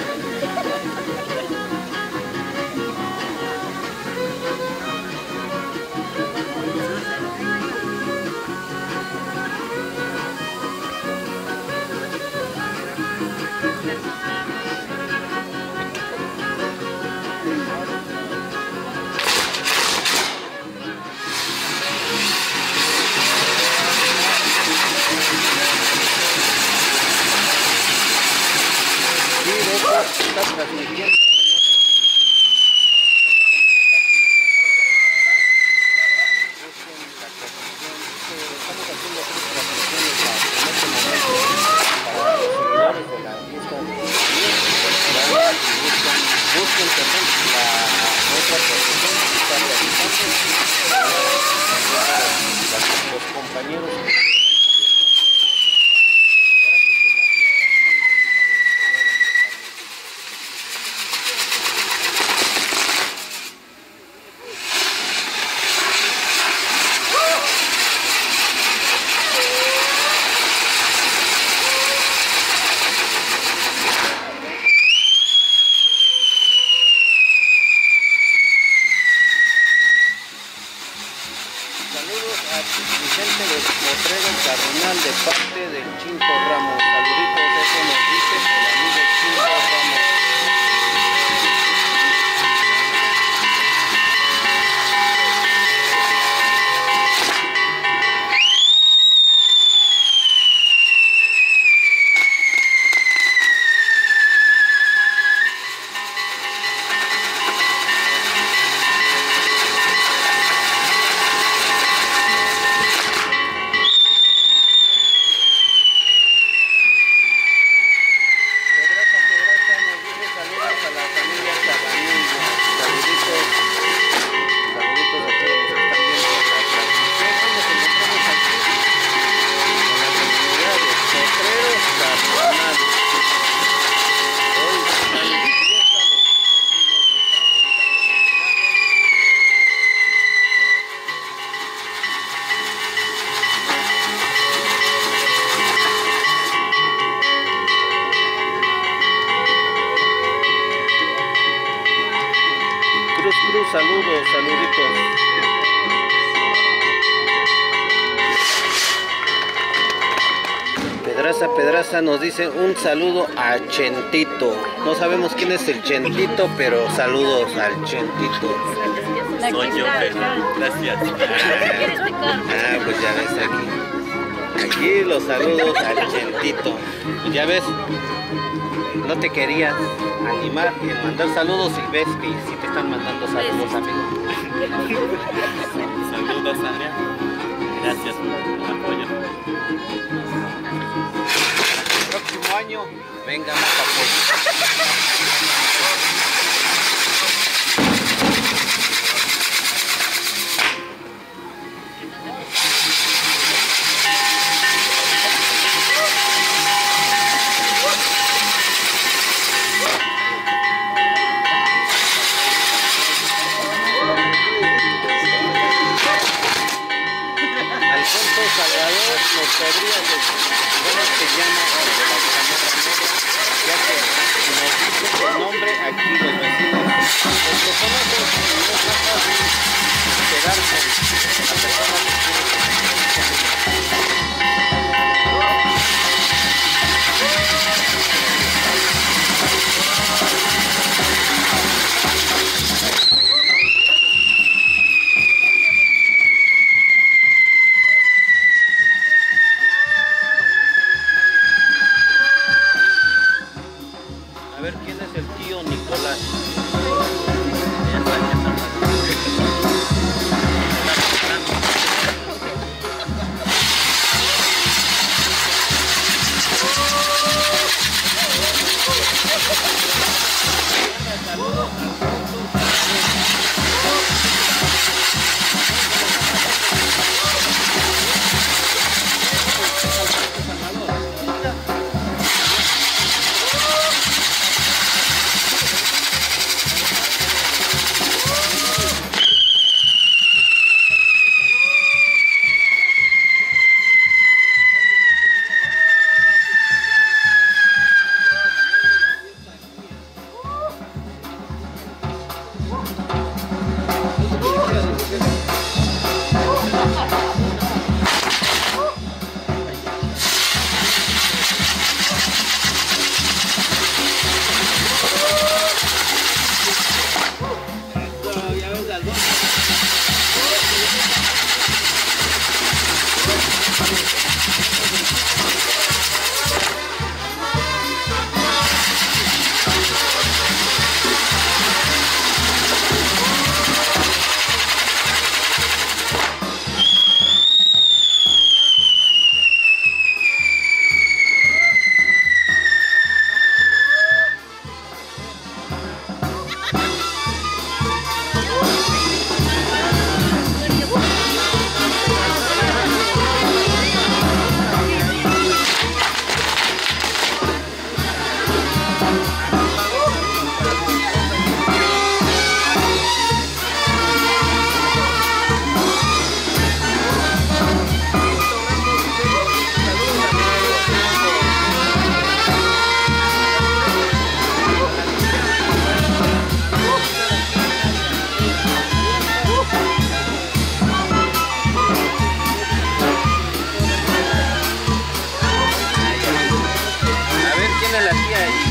Está transmitiendo, no sé si estamos haciendo tres transmisiones en este momento para los seguidores de la fiesta de busquen, busquen perdón, la otra transmisión que se está realizando los compañeros. Saludos a Vicente del Potrero Cardenal de parte del Chinto Ramos. Saluditos, eso nos dice el amigo Chinto Ramos. Saludos, saluditos. Pedraza, Pedraza nos dice un saludo a Chentito. No sabemos quién es el Chentito, pero saludos al Chentito. Soy yo, gracias. Ah, pues ya ves aquí. Aquí los saludos al Chentito. Pues ya ves, no te querías animar y mandar saludos y ves que sí te están mandando saludos, amigo. Saludos, Andrea. Gracias por el apoyo. El próximo año venga más apoyo. Salvador nos podría decir cómo se llama el de la chamarra negra, ya que nos dice el nombre aquí los vecinos. Los que conocen no es más fácil quedar con la persona que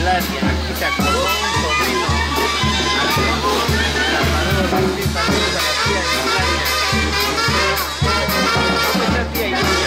bailar y aquí se acordó un sobrino. Salvador, Martín, saludos a la tía Eulalia. ¿Dónde está tía Eulalia?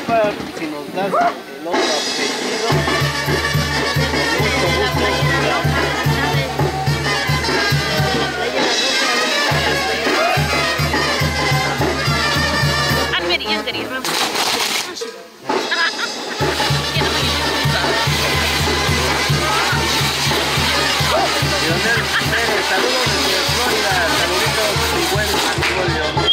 disculpa si nos das el otro apellido. Con mucho gusto. Leonel Pérez, saludos desde Florida, saluditos y buen amigo Leonel.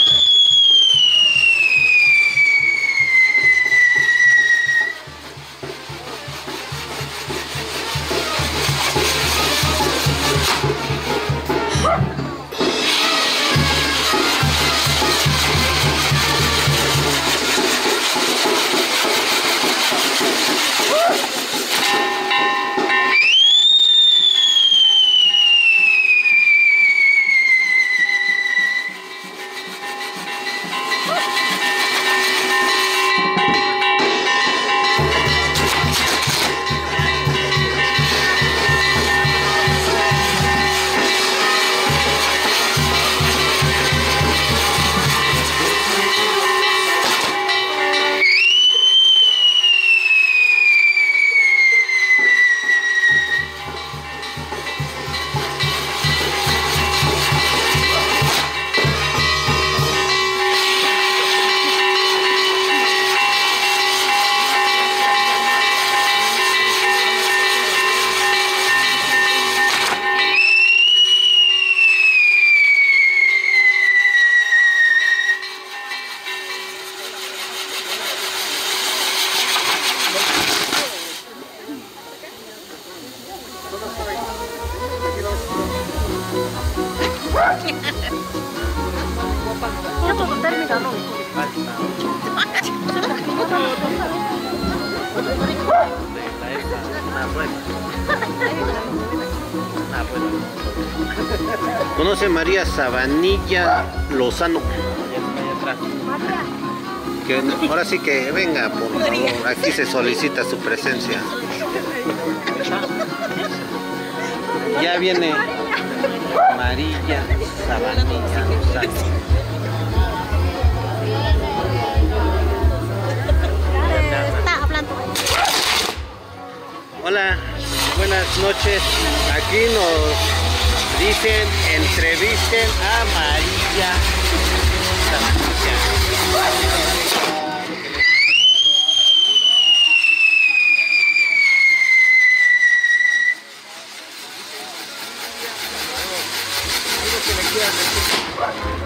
Conoce María Sabanilla Lozano. Que ahora sí que venga, por favor. Aquí se solicita su presencia. Ya viene María Sabanilla Lozano. Hola, buenas noches. Aquí nos dicen, entrevisten a María Sabanilla. Algo que le quieras decir.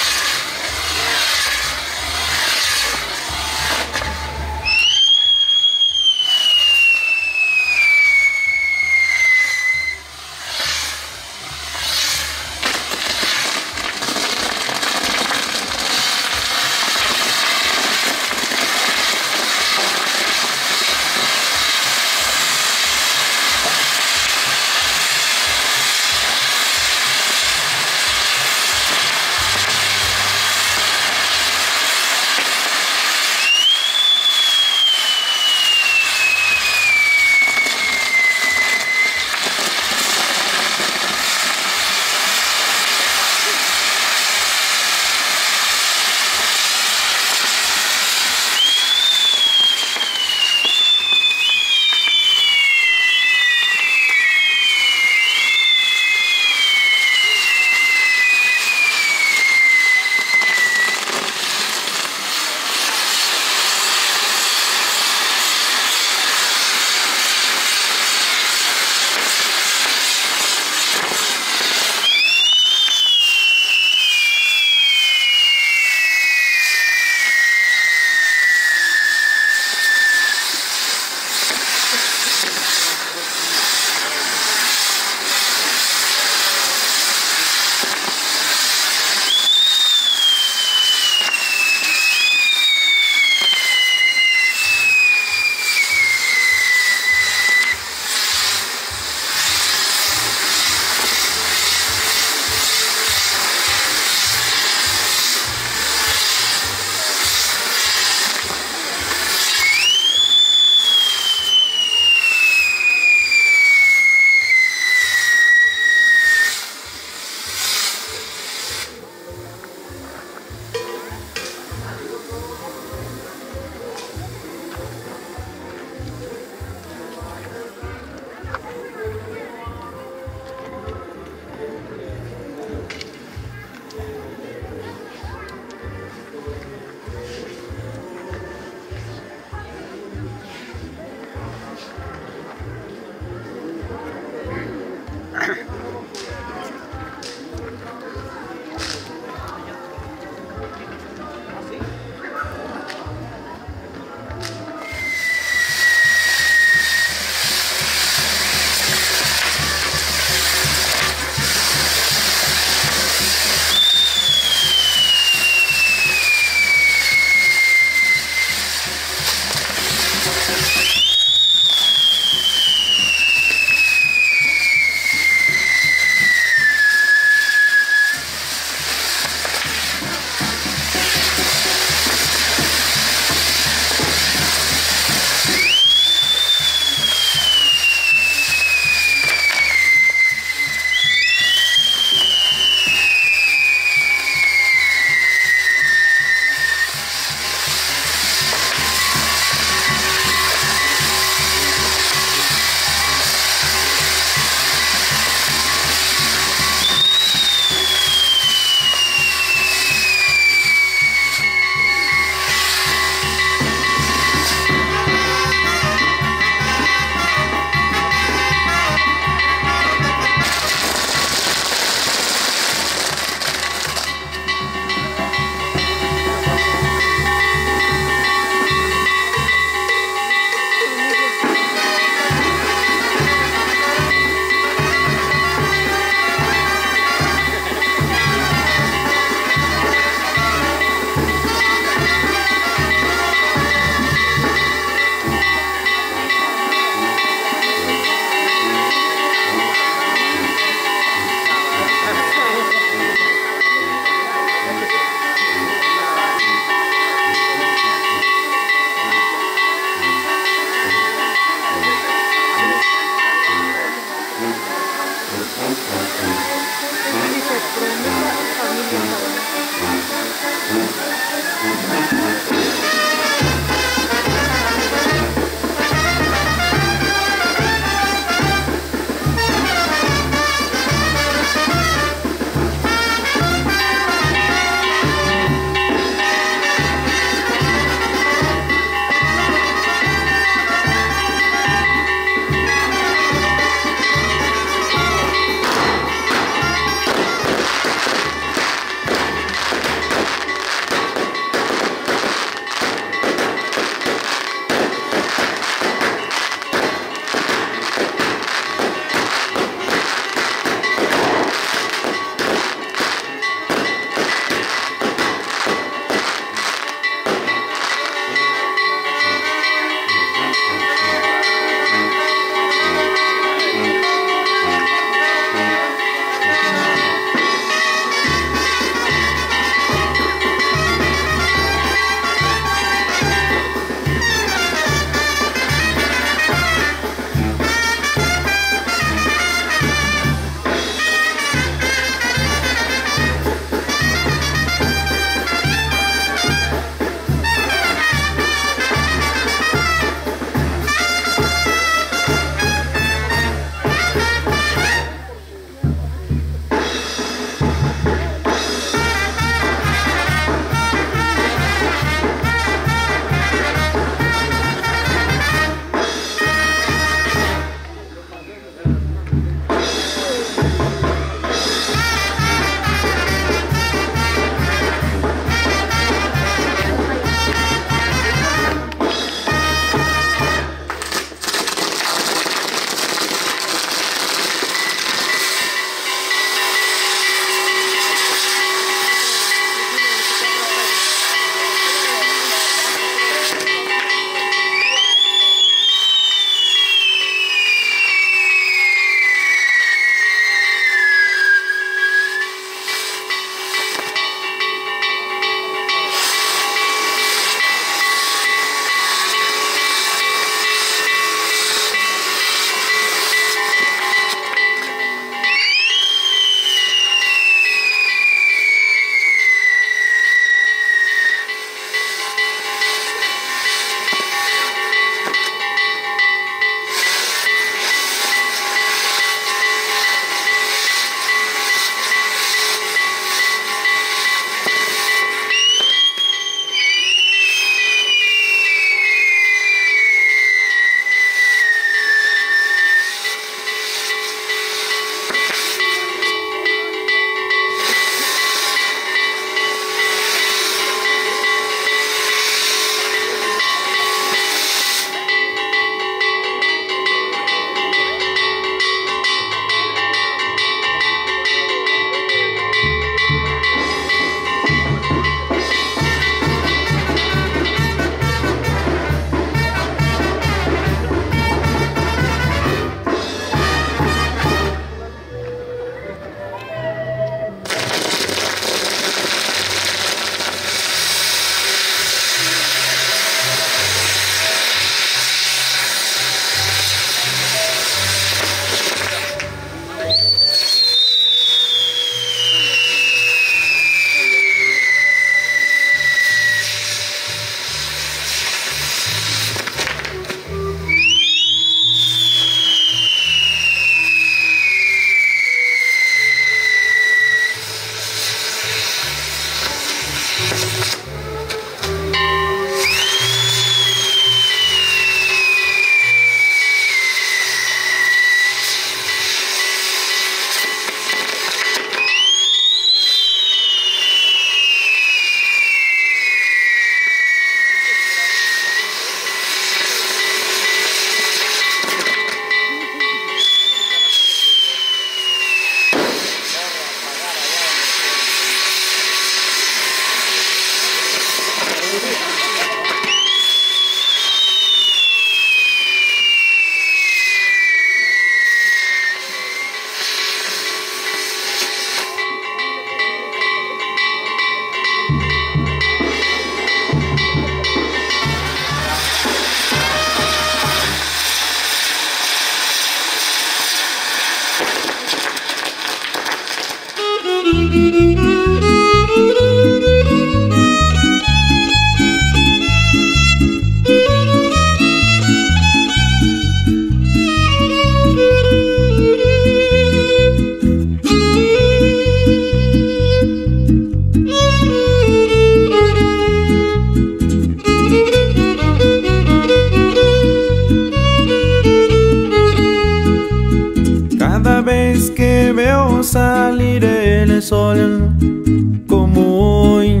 Cada vez que veo salir el sol como hoy,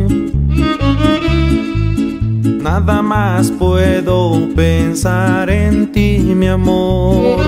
nada más puedo pensar en ti, mi amor.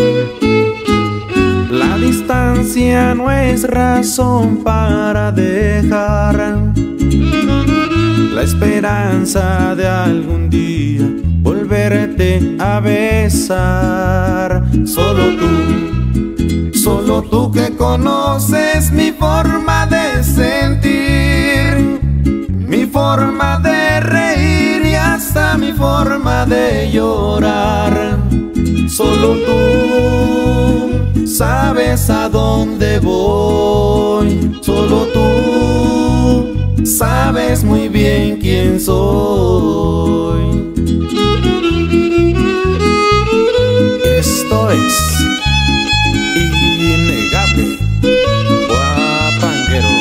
La distancia no es razón para dejar la esperanza de algún día volverte a besar. Solo tú, solo tú que conoces mi forma de sentir, mi forma de reír y hasta mi forma de llorar. Solo tú sabes a dónde voy, solo tú sabes muy bien quién soy. Esto es innegable, Guapanguero.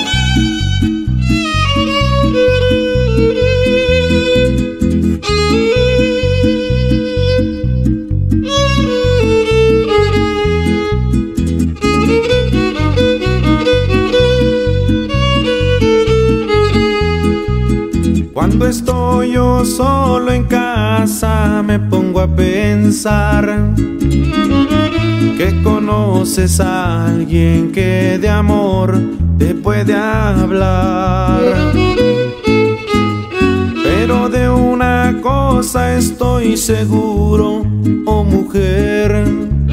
Cuando estoy yo solo en casa me pongo a pensar que conoces a alguien que de amor te puede hablar. Pero de una cosa estoy seguro, oh mujer,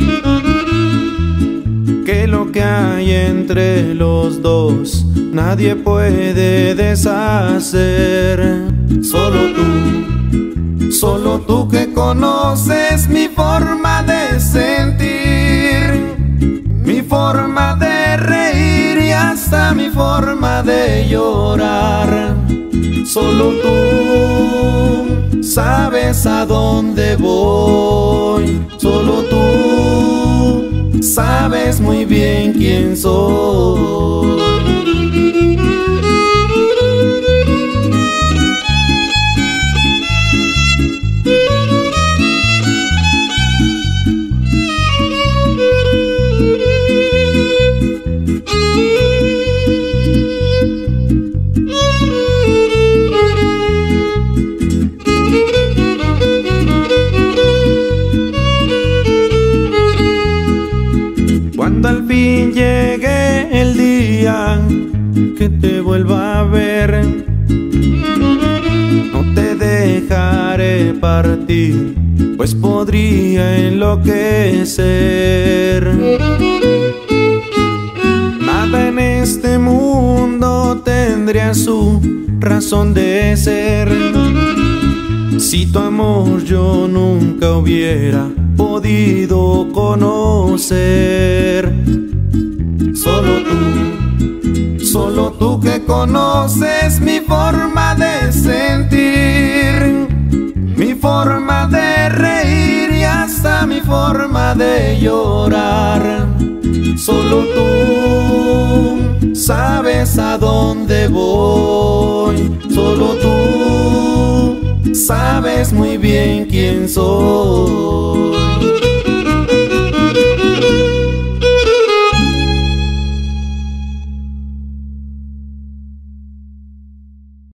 que lo que hay entre los dos nadie puede deshacer. Solo tú, solo tú que conoces mi forma de sentir, mi forma de reír y hasta mi forma de llorar. Solo tú sabes a dónde voy, solo tú sabes muy bien quién soy. Cuando al fin llegue el día que te vuelva a ver, no te dejaré partir, pues podría enloquecer. Nada en este mundo tendría su razón de ser si tu amor yo nunca hubiera podido conocer. Solo tú, solo tú que conoces mi forma de sentir, mi forma de reír y hasta mi forma de llorar. Solo tú sabes a dónde voy, solo tú sabes muy bien quién soy.